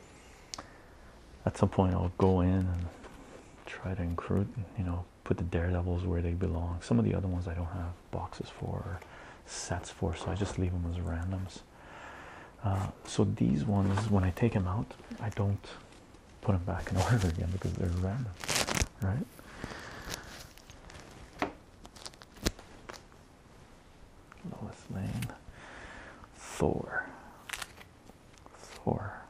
at some point I'll go in and try to include, you know, put the Daredevils where they belong. Some of the other ones I don't have boxes for or sets for, so I just leave them as randoms. Uh, so these ones, when I take them out, I don't put them back in order again because they're random, right? Lois Lane, Thor, Thor.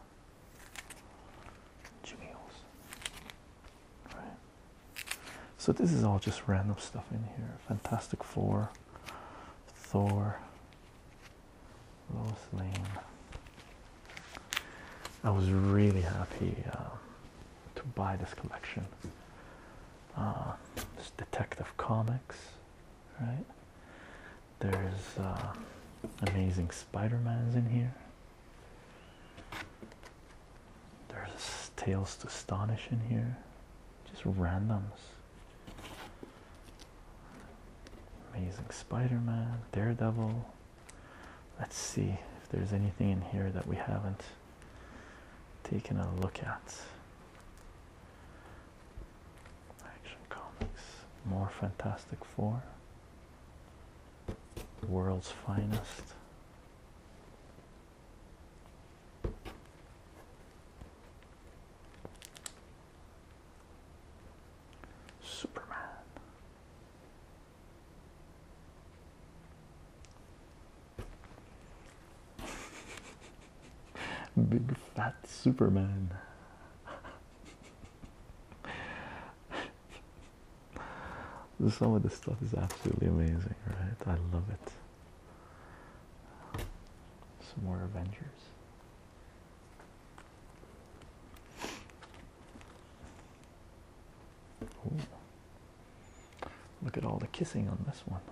So this is all just random stuff in here. Fantastic Four, Thor, Lois Lane. I was really happy uh, to buy this collection. Uh, this Detective Comics, right? There's uh, Amazing Spider-Man's in here. There's Tales to Astonish in here. Just randoms. Amazing Spider-Man, Daredevil. Let's see if there's anything in here that we haven't taken a look at. Action Comics, more Fantastic Four, World's Finest, Superman, big fat Superman. Some of this stuff is absolutely amazing, right? I love it. Some more Avengers. Ooh. Look at all the kissing on this one.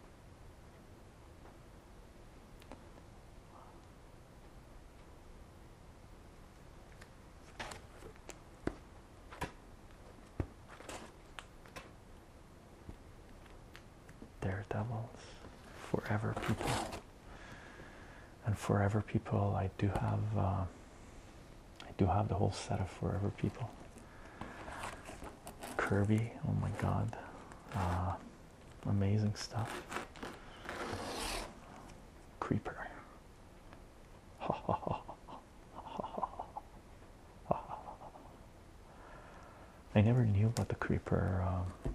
Daredevils, Forever People, and Forever People. I do have, uh, I do have the whole set of Forever People. Kirby, oh my God, uh, amazing stuff. Creeper. I never knew about the Creeper. Um,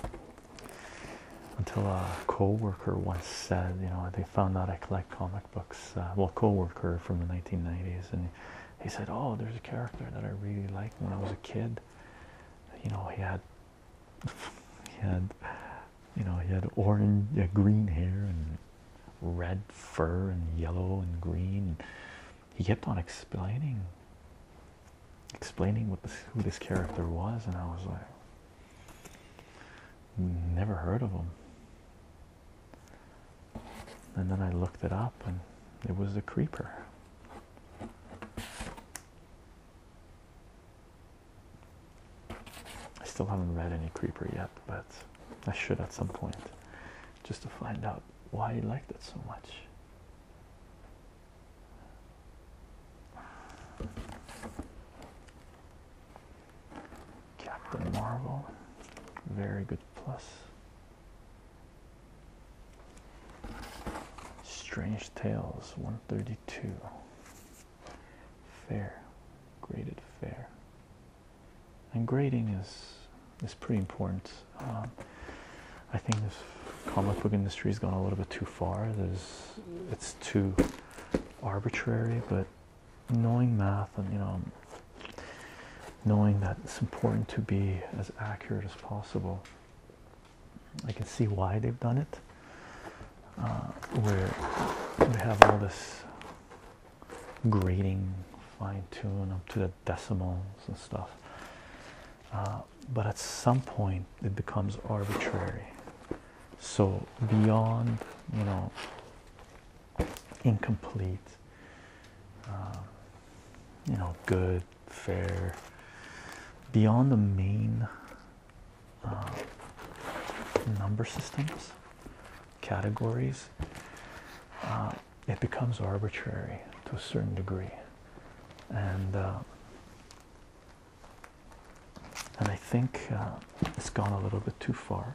Until a co-worker once said, you know, they found out I collect comic books. Uh, well, co-worker from the nineteen nineties, and he said, "Oh, there's a character that I really liked when I was a kid. You know, he had, he had, you know, he had orange, yeah, green hair and red fur and yellow and green." He kept on explaining, explaining what this, who this character was, and I was like, never heard of him. And then I looked it up, and it was the Creeper. I still haven't read any Creeper yet, but I should at some point, just to find out why he liked it so much. Captain Marvel, very good plus. Strange Tales, one thirty-two. Fair, graded fair. And grading is is pretty important. Um, I think this comic book industry has gone a little bit too far. There's, it's too arbitrary, but knowing math and, you know, knowing that it's important to be as accurate as possible. I can see why they've done it. Uh, where we have all this grading, fine-tune up to the decimals and stuff, uh, but at some point it becomes arbitrary. So beyond, you know, incomplete, uh, you know, good, fair, beyond the main uh, number systems, categories, uh, it becomes arbitrary to a certain degree, and uh, and I think uh, it's gone a little bit too far.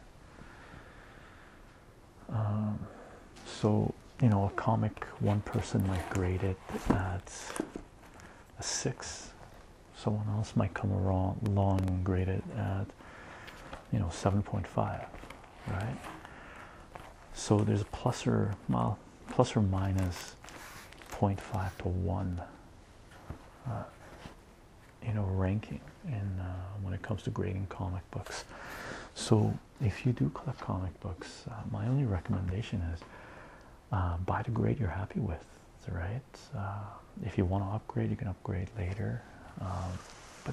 Um, so, you know, a comic, one person might grade it at a six, someone else might come along, along and grade it at, you know, seven point five, right? So there's a plus or, well, plus or minus zero point five to one, uh, you know, ranking in uh, when it comes to grading comic books. So if you do collect comic books, uh, my only recommendation is uh, buy the grade you're happy with, right? Uh, if you want to upgrade, you can upgrade later, um, but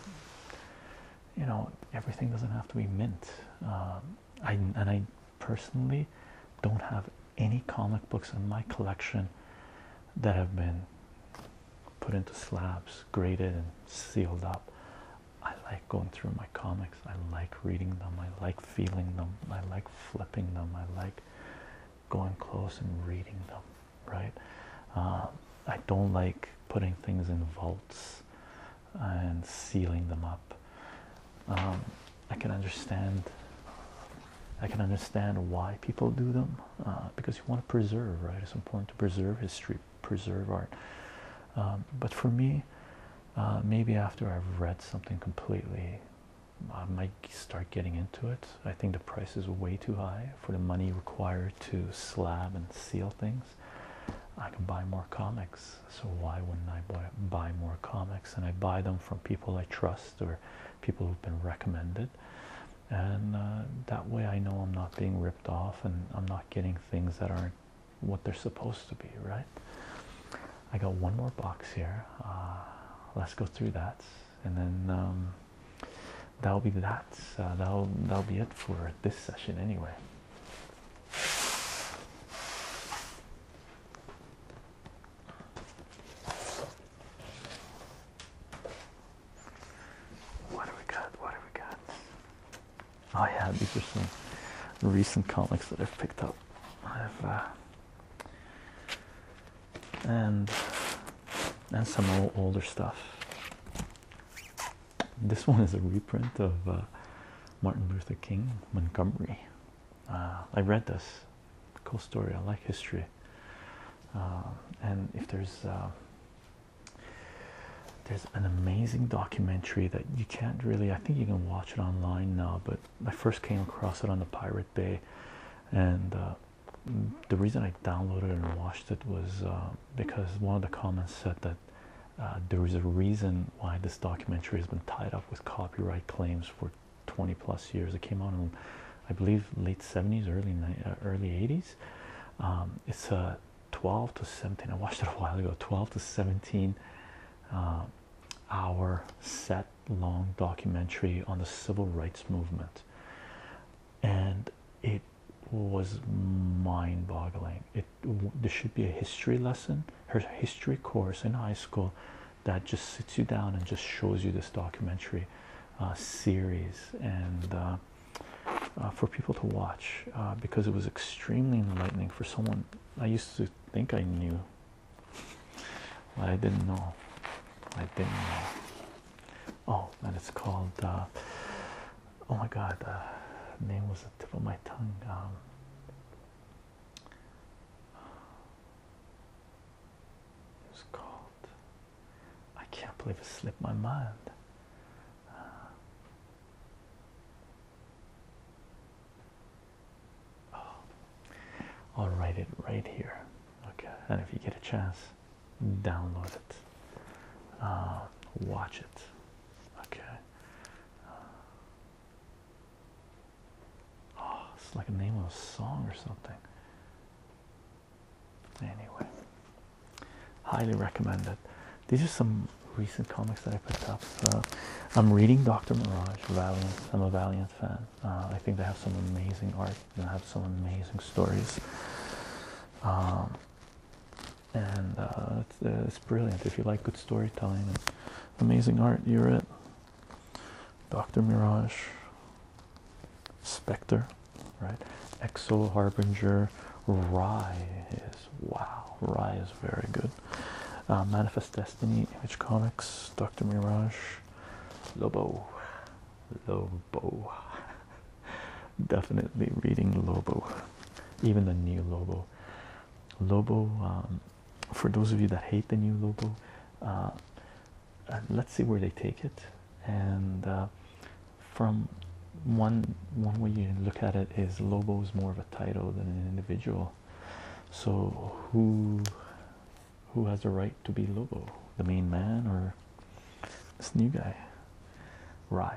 you know, everything doesn't have to be mint. Um, I and I personally, don't have any comic books in my collection that have been put into slabs, graded and sealed up. I like going through my comics. I like reading them. I like feeling them. I like flipping them. I like going close and reading them, right? Uh, I don't like putting things in vaults and sealing them up. Um, I can understand. I can understand why people do them, uh, because you want to preserve, right? It's important to preserve history, preserve art. Um, but for me, uh, maybe after I've read something completely, I might start getting into it. I think the price is way too high for the money required to slab and seal things. I can buy more comics, so why wouldn't I buy, buy more comics? And I buy them from people I trust or people who've been recommended, and uh, that way I know I'm not being ripped off and I'm not getting things that aren't what they're supposed to be, right? I got one more box here. Uh, let's go through that, and then um, that'll be that. Uh, that'll that'll be it for this session anyway. What do we got? What do we got? Oh yeah, these are some recent comics that I've picked up. I've uh, and and some old, older stuff. This one is a reprint of uh, Martin Luther King Montgomery. Uh, I read this. Cool story. I like history. Uh, and if there's uh, there's an amazing documentary that you can't really, I think you can watch it online now, but I first came across it on the Pirate Bay, and uh, the reason I downloaded it and watched it was uh, because one of the comments said that uh, there was a reason why this documentary has been tied up with copyright claims for twenty plus years. It came out in, I believe, late seventies, early uh, early eighties. Um, it's a twelve to seventeen. I watched it a while ago. twelve to seventeen uh, hour set long documentary on the civil rights movement, and it was mind-boggling. It there should be a history lesson, her history course in high school, that just sits you down and just shows you this documentary uh, series, and uh, uh, for people to watch, uh, because it was extremely enlightening for someone. I used to think I knew, but I didn't know. I didn't know. Oh, and it's called. Uh, oh my God. Uh, name was the tip of my tongue. Um, it was called, I can't believe it slipped my mind. Uh, oh, I'll write it right here. Okay, and if you get a chance, download it, uh, watch it. Okay. It's like a name of a song or something. Anyway, highly recommended. These are some recent comics that I picked up. Uh, I'm reading Doctor Mirage, Valiant. I'm a Valiant fan. Uh, I think they have some amazing art and have some amazing stories. Um, and uh, it's, uh, it's brilliant. If you like good storytelling and amazing art, you're it. Doctor Mirage, Spectre. Right, Exo, Harbinger, Rye is wow. Rye is very good. Uh, Manifest Destiny, Image Comics, Doctor Mirage, Lobo, Lobo. Definitely reading Lobo, even the new Lobo. Lobo. Um, for those of you that hate the new Lobo, uh, uh, let's see where they take it. And uh, from one one way you look at it is Lobo is more of a title than an individual. So who who has the right to be Lobo? The main man or this new guy, Rye?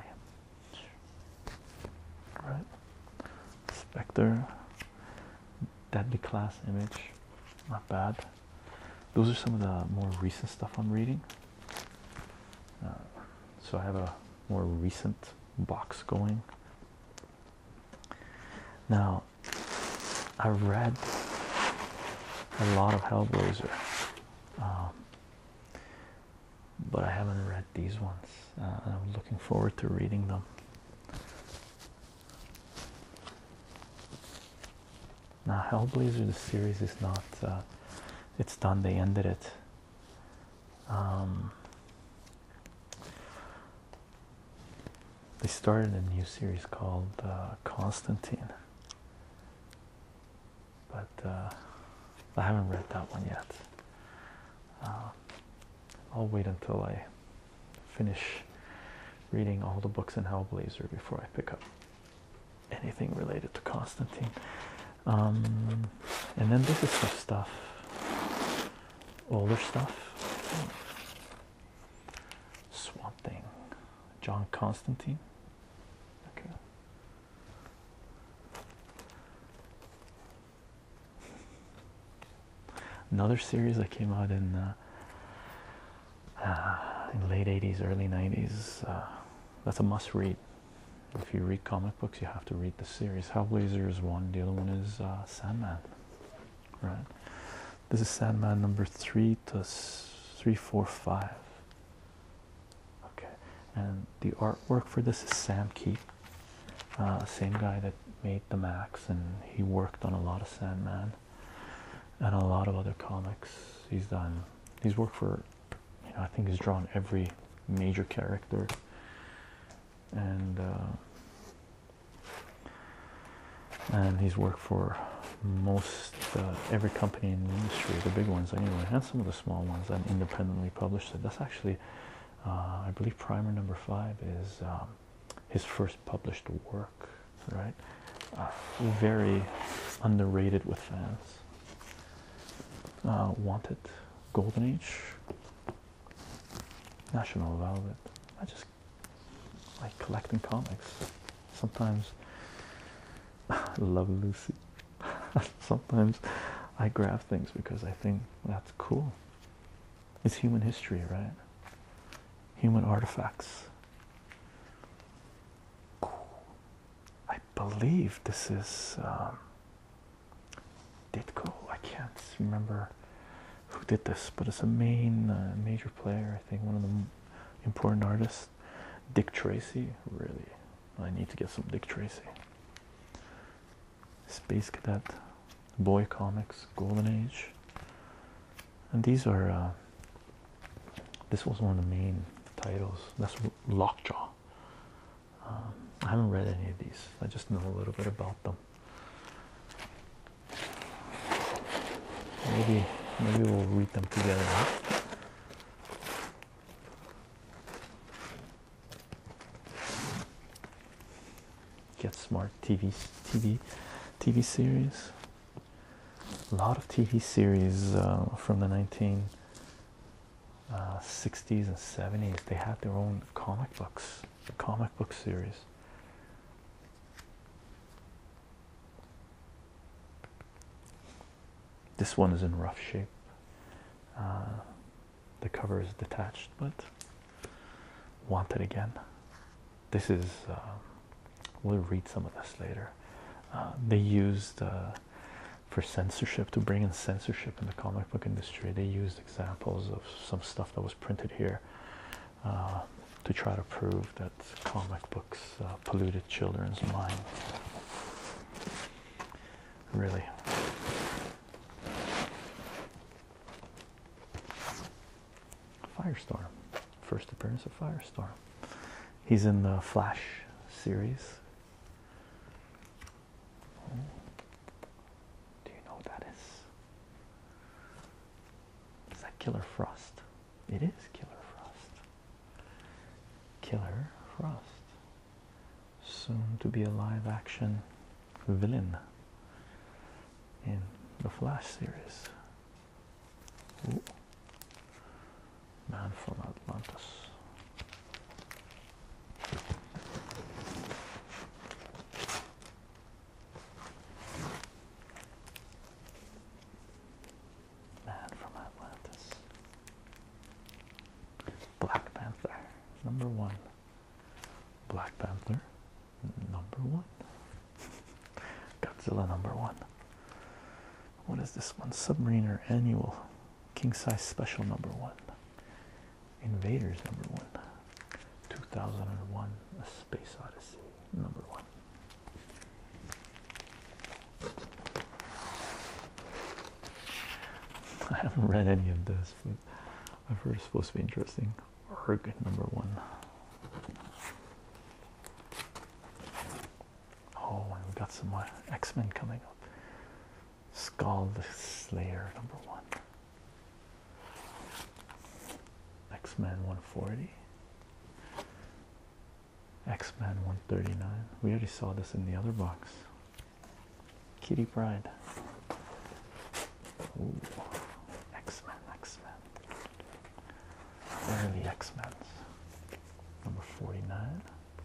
Right. Spectre, Deadly Class Image, not bad. Those are some of the more recent stuff I'm reading. Uh, so I have a more recent box going. Now, I've read a lot of Hellblazer, um, but I haven't read these ones, uh, and I'm looking forward to reading them. Now, Hellblazer, the series is not, uh, it's done, they ended it. Um, they started a new series called uh, Constantine, but uh, I haven't read that one yet. Uh, I'll wait until I finish reading all the books in Hellblazer before I pick up anything related to Constantine. Um, and then this is some stuff, older stuff. Swamp Thing, John Constantine. Okay. Another series that came out in uh, uh, in late eighties, early nineties. Uh, that's a must-read. If you read comic books, you have to read the series. Hellblazer is one. The other one is uh, Sandman. Right. This is Sandman number three to three, four, five. Okay. And the artwork for this is Sam Keith, uh, same guy that made the Max, and he worked on a lot of Sandman and a lot of other comics. He's done. He's worked for, you know, I think he's drawn every major character, and uh, and he's worked for most uh, every company in the industry, the big ones anyway, and some of the small ones that independently published it. That's actually, uh, I believe, Primer number five is um, his first published work, right? Uh, very underrated with fans. Uh, Wanted, Golden Age, National Velvet. I just like collecting comics. Sometimes I love Lucy. Sometimes I grab things because I think that's cool. It's human history, right? Human artifacts. I believe this is um, Ditko. I can't remember who did this, but it's a main uh, major player. I think one of the important artists. Dick Tracy. Really, I need to get some Dick Tracy. Space Cadet, Boy Comics, Golden Age, and these are. Uh, this was one of the main titles. That's Lockjaw. Um, I haven't read any of these. I just know a little bit about them. Maybe, maybe we'll read them together. Huh? Get Smart T V, T V, T V series. A lot of T V series uh, from the nineteen sixties and seventies. They had their own comic books, comic book series. This one is in rough shape. Uh, the cover is detached, but Wanted again. This is. Uh, we'll read some of this later. Uh, they used uh, for censorship, to bring in censorship in the comic book industry. They used examples of some stuff that was printed here uh, to try to prove that comic books uh, polluted children's minds. Really. Firestorm, first appearance of Firestorm. He's in the Flash series. Oh. Do you know what that is? Is that Killer Frost? It is Killer Frost. Killer Frost. Soon to be a live action villain in the Flash series. Ooh. Man from Atlantis. Man from Atlantis. Black Panther, number one. Black Panther, number one. Godzilla, number one. What is this one? Submariner Annual King Size Special number one. Invaders number one. two thousand one A Space Odyssey number one. I haven't read any of this, but I've heard it's supposed to be interesting. Erg number one. Oh, and we got some more X-Men coming up. Skull the Slayer number one. X-Men one forty. X-Men one thirty-nine. We already saw this in the other box. Kitty Pryde. Ooh. X-Men, X-Men. Early X-Men. Number forty-nine.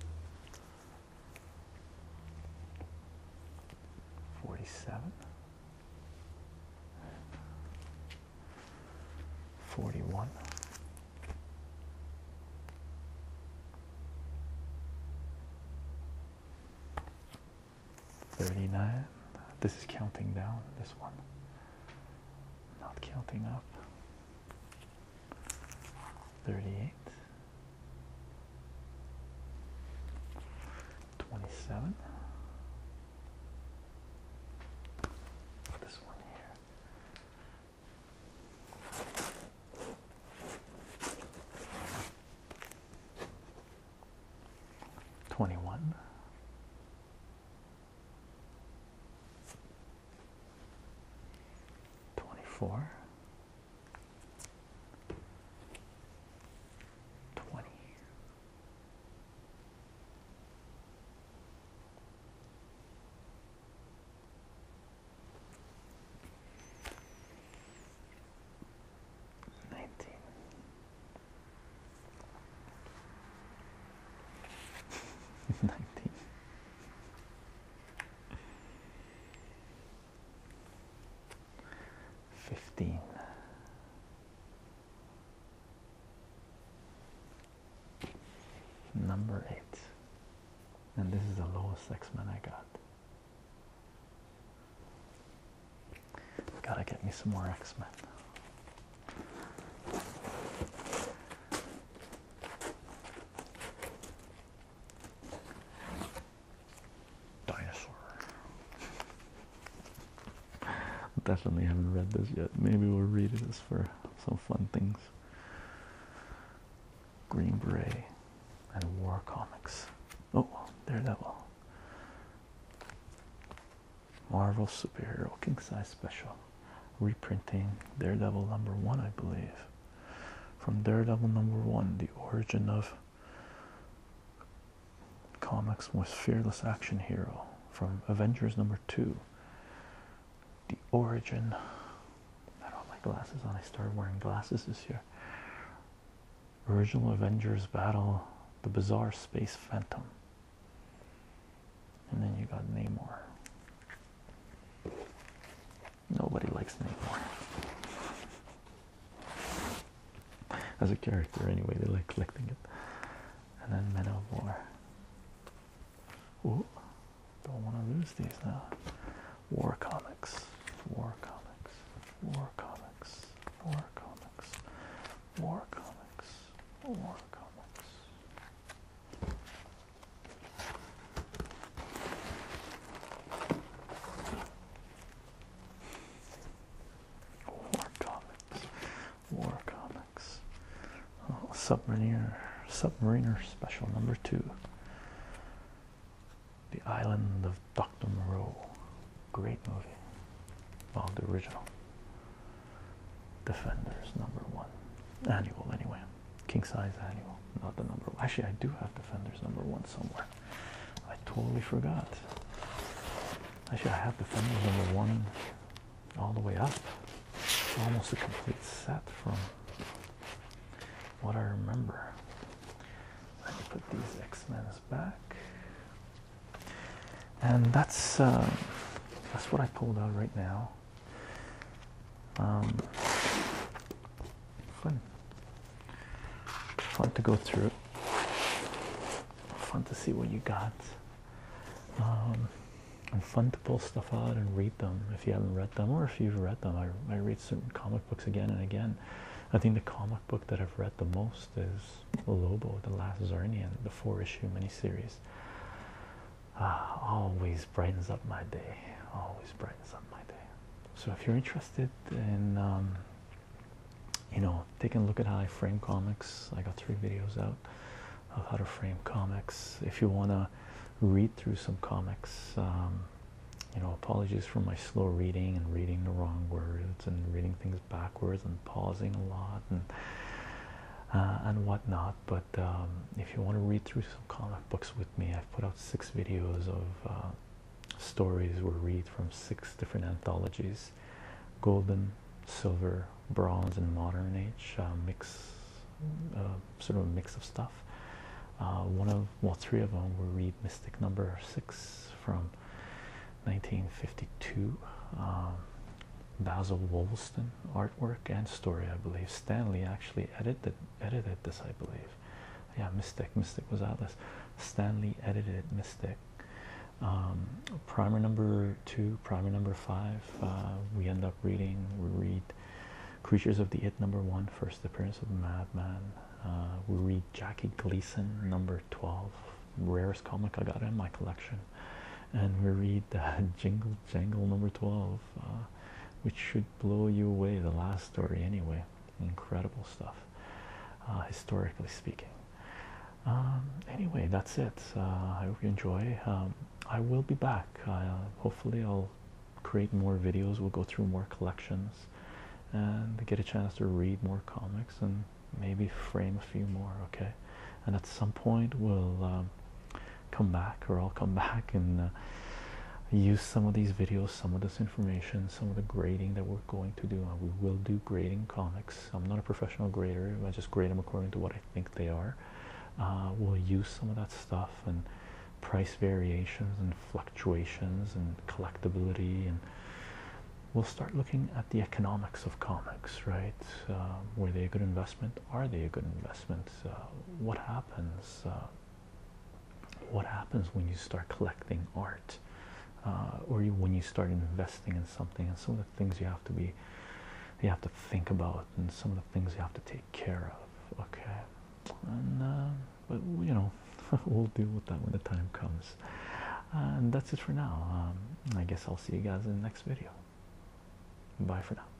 forty-seven. forty-one. thirty-nine. This is counting down, this one. Not counting up. thirty-eight. twenty-seven. This one here. twenty-one. twenty-four. twenty. nineteen. nineteen. fifteen. Number eight. And this is the lowest X-Men I got. Gotta get me some more X-Men. Dinosaur. Definitely haven't read this yet. Maybe we'll read this for some fun things. Green Beret and War Comics. Oh, Daredevil. Marvel Superhero King Size Special. Reprinting Daredevil number one, I believe. From Daredevil number one, the origin of comics was fearless action hero. From Avengers number two, the origin. I don't have my glasses on. I started wearing glasses this year. Original Avengers battle the bizarre space phantom. And then you got Namor. Nobody likes Namor. As a character anyway, they like collecting it. And then Men of War. Ooh, don't want to lose these now. War Comics. War Comics. War Comics. War Comics. War Comics. War Comics. War Comics. Oh, Submariner, Submariner Special number two. The Island of Doctor Moreau. Great movie. Well, the original. Defenders number one. Annual anyway. King size annual. Not the number one. Actually, I do have Defenders number one somewhere. I totally forgot. Actually, I have Defenders number one all the way up. Almost a complete set from what I remember. Let me put these X-Men back. And that's uh, that's what I pulled out right now. Um, fun. Fun to go through. Fun to see what you got. Um, and fun to pull stuff out and read them if you haven't read them, or if you've read them. I, I read certain comic books again and again. I think the comic book that I've read the most is Lobo, The Last Zarnian, the four issue miniseries. Uh, always brightens up my day. Always brightens up my day. So if you're interested in, um, you know, taking a look at how I frame comics, I got three videos out of how to frame comics. If you want to read through some comics, um, you know, apologies for my slow reading and reading the wrong words and reading things backwards and pausing a lot and uh, and whatnot. But um, if you want to read through some comic books with me, I've put out six videos of uh, stories we read from six different anthologies: Golden, Silver, Bronze, and Modern Age. Uh, mix, uh, sort of a mix of stuff. Uh, one of, well, three of them will read Mystic Number Six from nineteen fifty-two. Um, Basil Wollaston artwork and story, I believe. Stanley actually edited edited this, I believe. Yeah, Mystic. Mystic was Atlas. Stanley edited Mystic. Um, primer number two, primer number five. Uh, we end up reading. We read Creatures of the It number one, first appearance of Madman. Uh, we read Jackie Gleason number twelve, rarest comic I got in my collection, and we read uh, Jingle Jangle number twelve, uh, which should blow you away. The last story, anyway. Incredible stuff, uh, historically speaking. Um, anyway, that's it. Uh, I hope you enjoy. Um, I will be back. Uh, hopefully, I'll create more videos. We'll go through more collections and get a chance to read more comics and maybe frame a few more. Okay, and at some point we'll um, come back, or I'll come back and uh, use some of these videos, some of this information, some of the grading that we're going to do. And we will do grading comics. I'm not a professional grader. I just grade them according to what I think they are. Uh, we'll use some of that stuff and price variations and fluctuations and collectability, and we'll start looking at the economics of comics, right? Uh, were they a good investment? Are they a good investment? Uh, what happens? Uh, what happens when you start collecting art, uh, or you, when you start investing in something? And some of the things you have to be, you have to think about, and some of the things you have to take care of. Okay, and uh, but you know, we'll deal with that when the time comes. Uh, and that's it for now. Um, I guess I'll see you guys in the next video. Bye for now.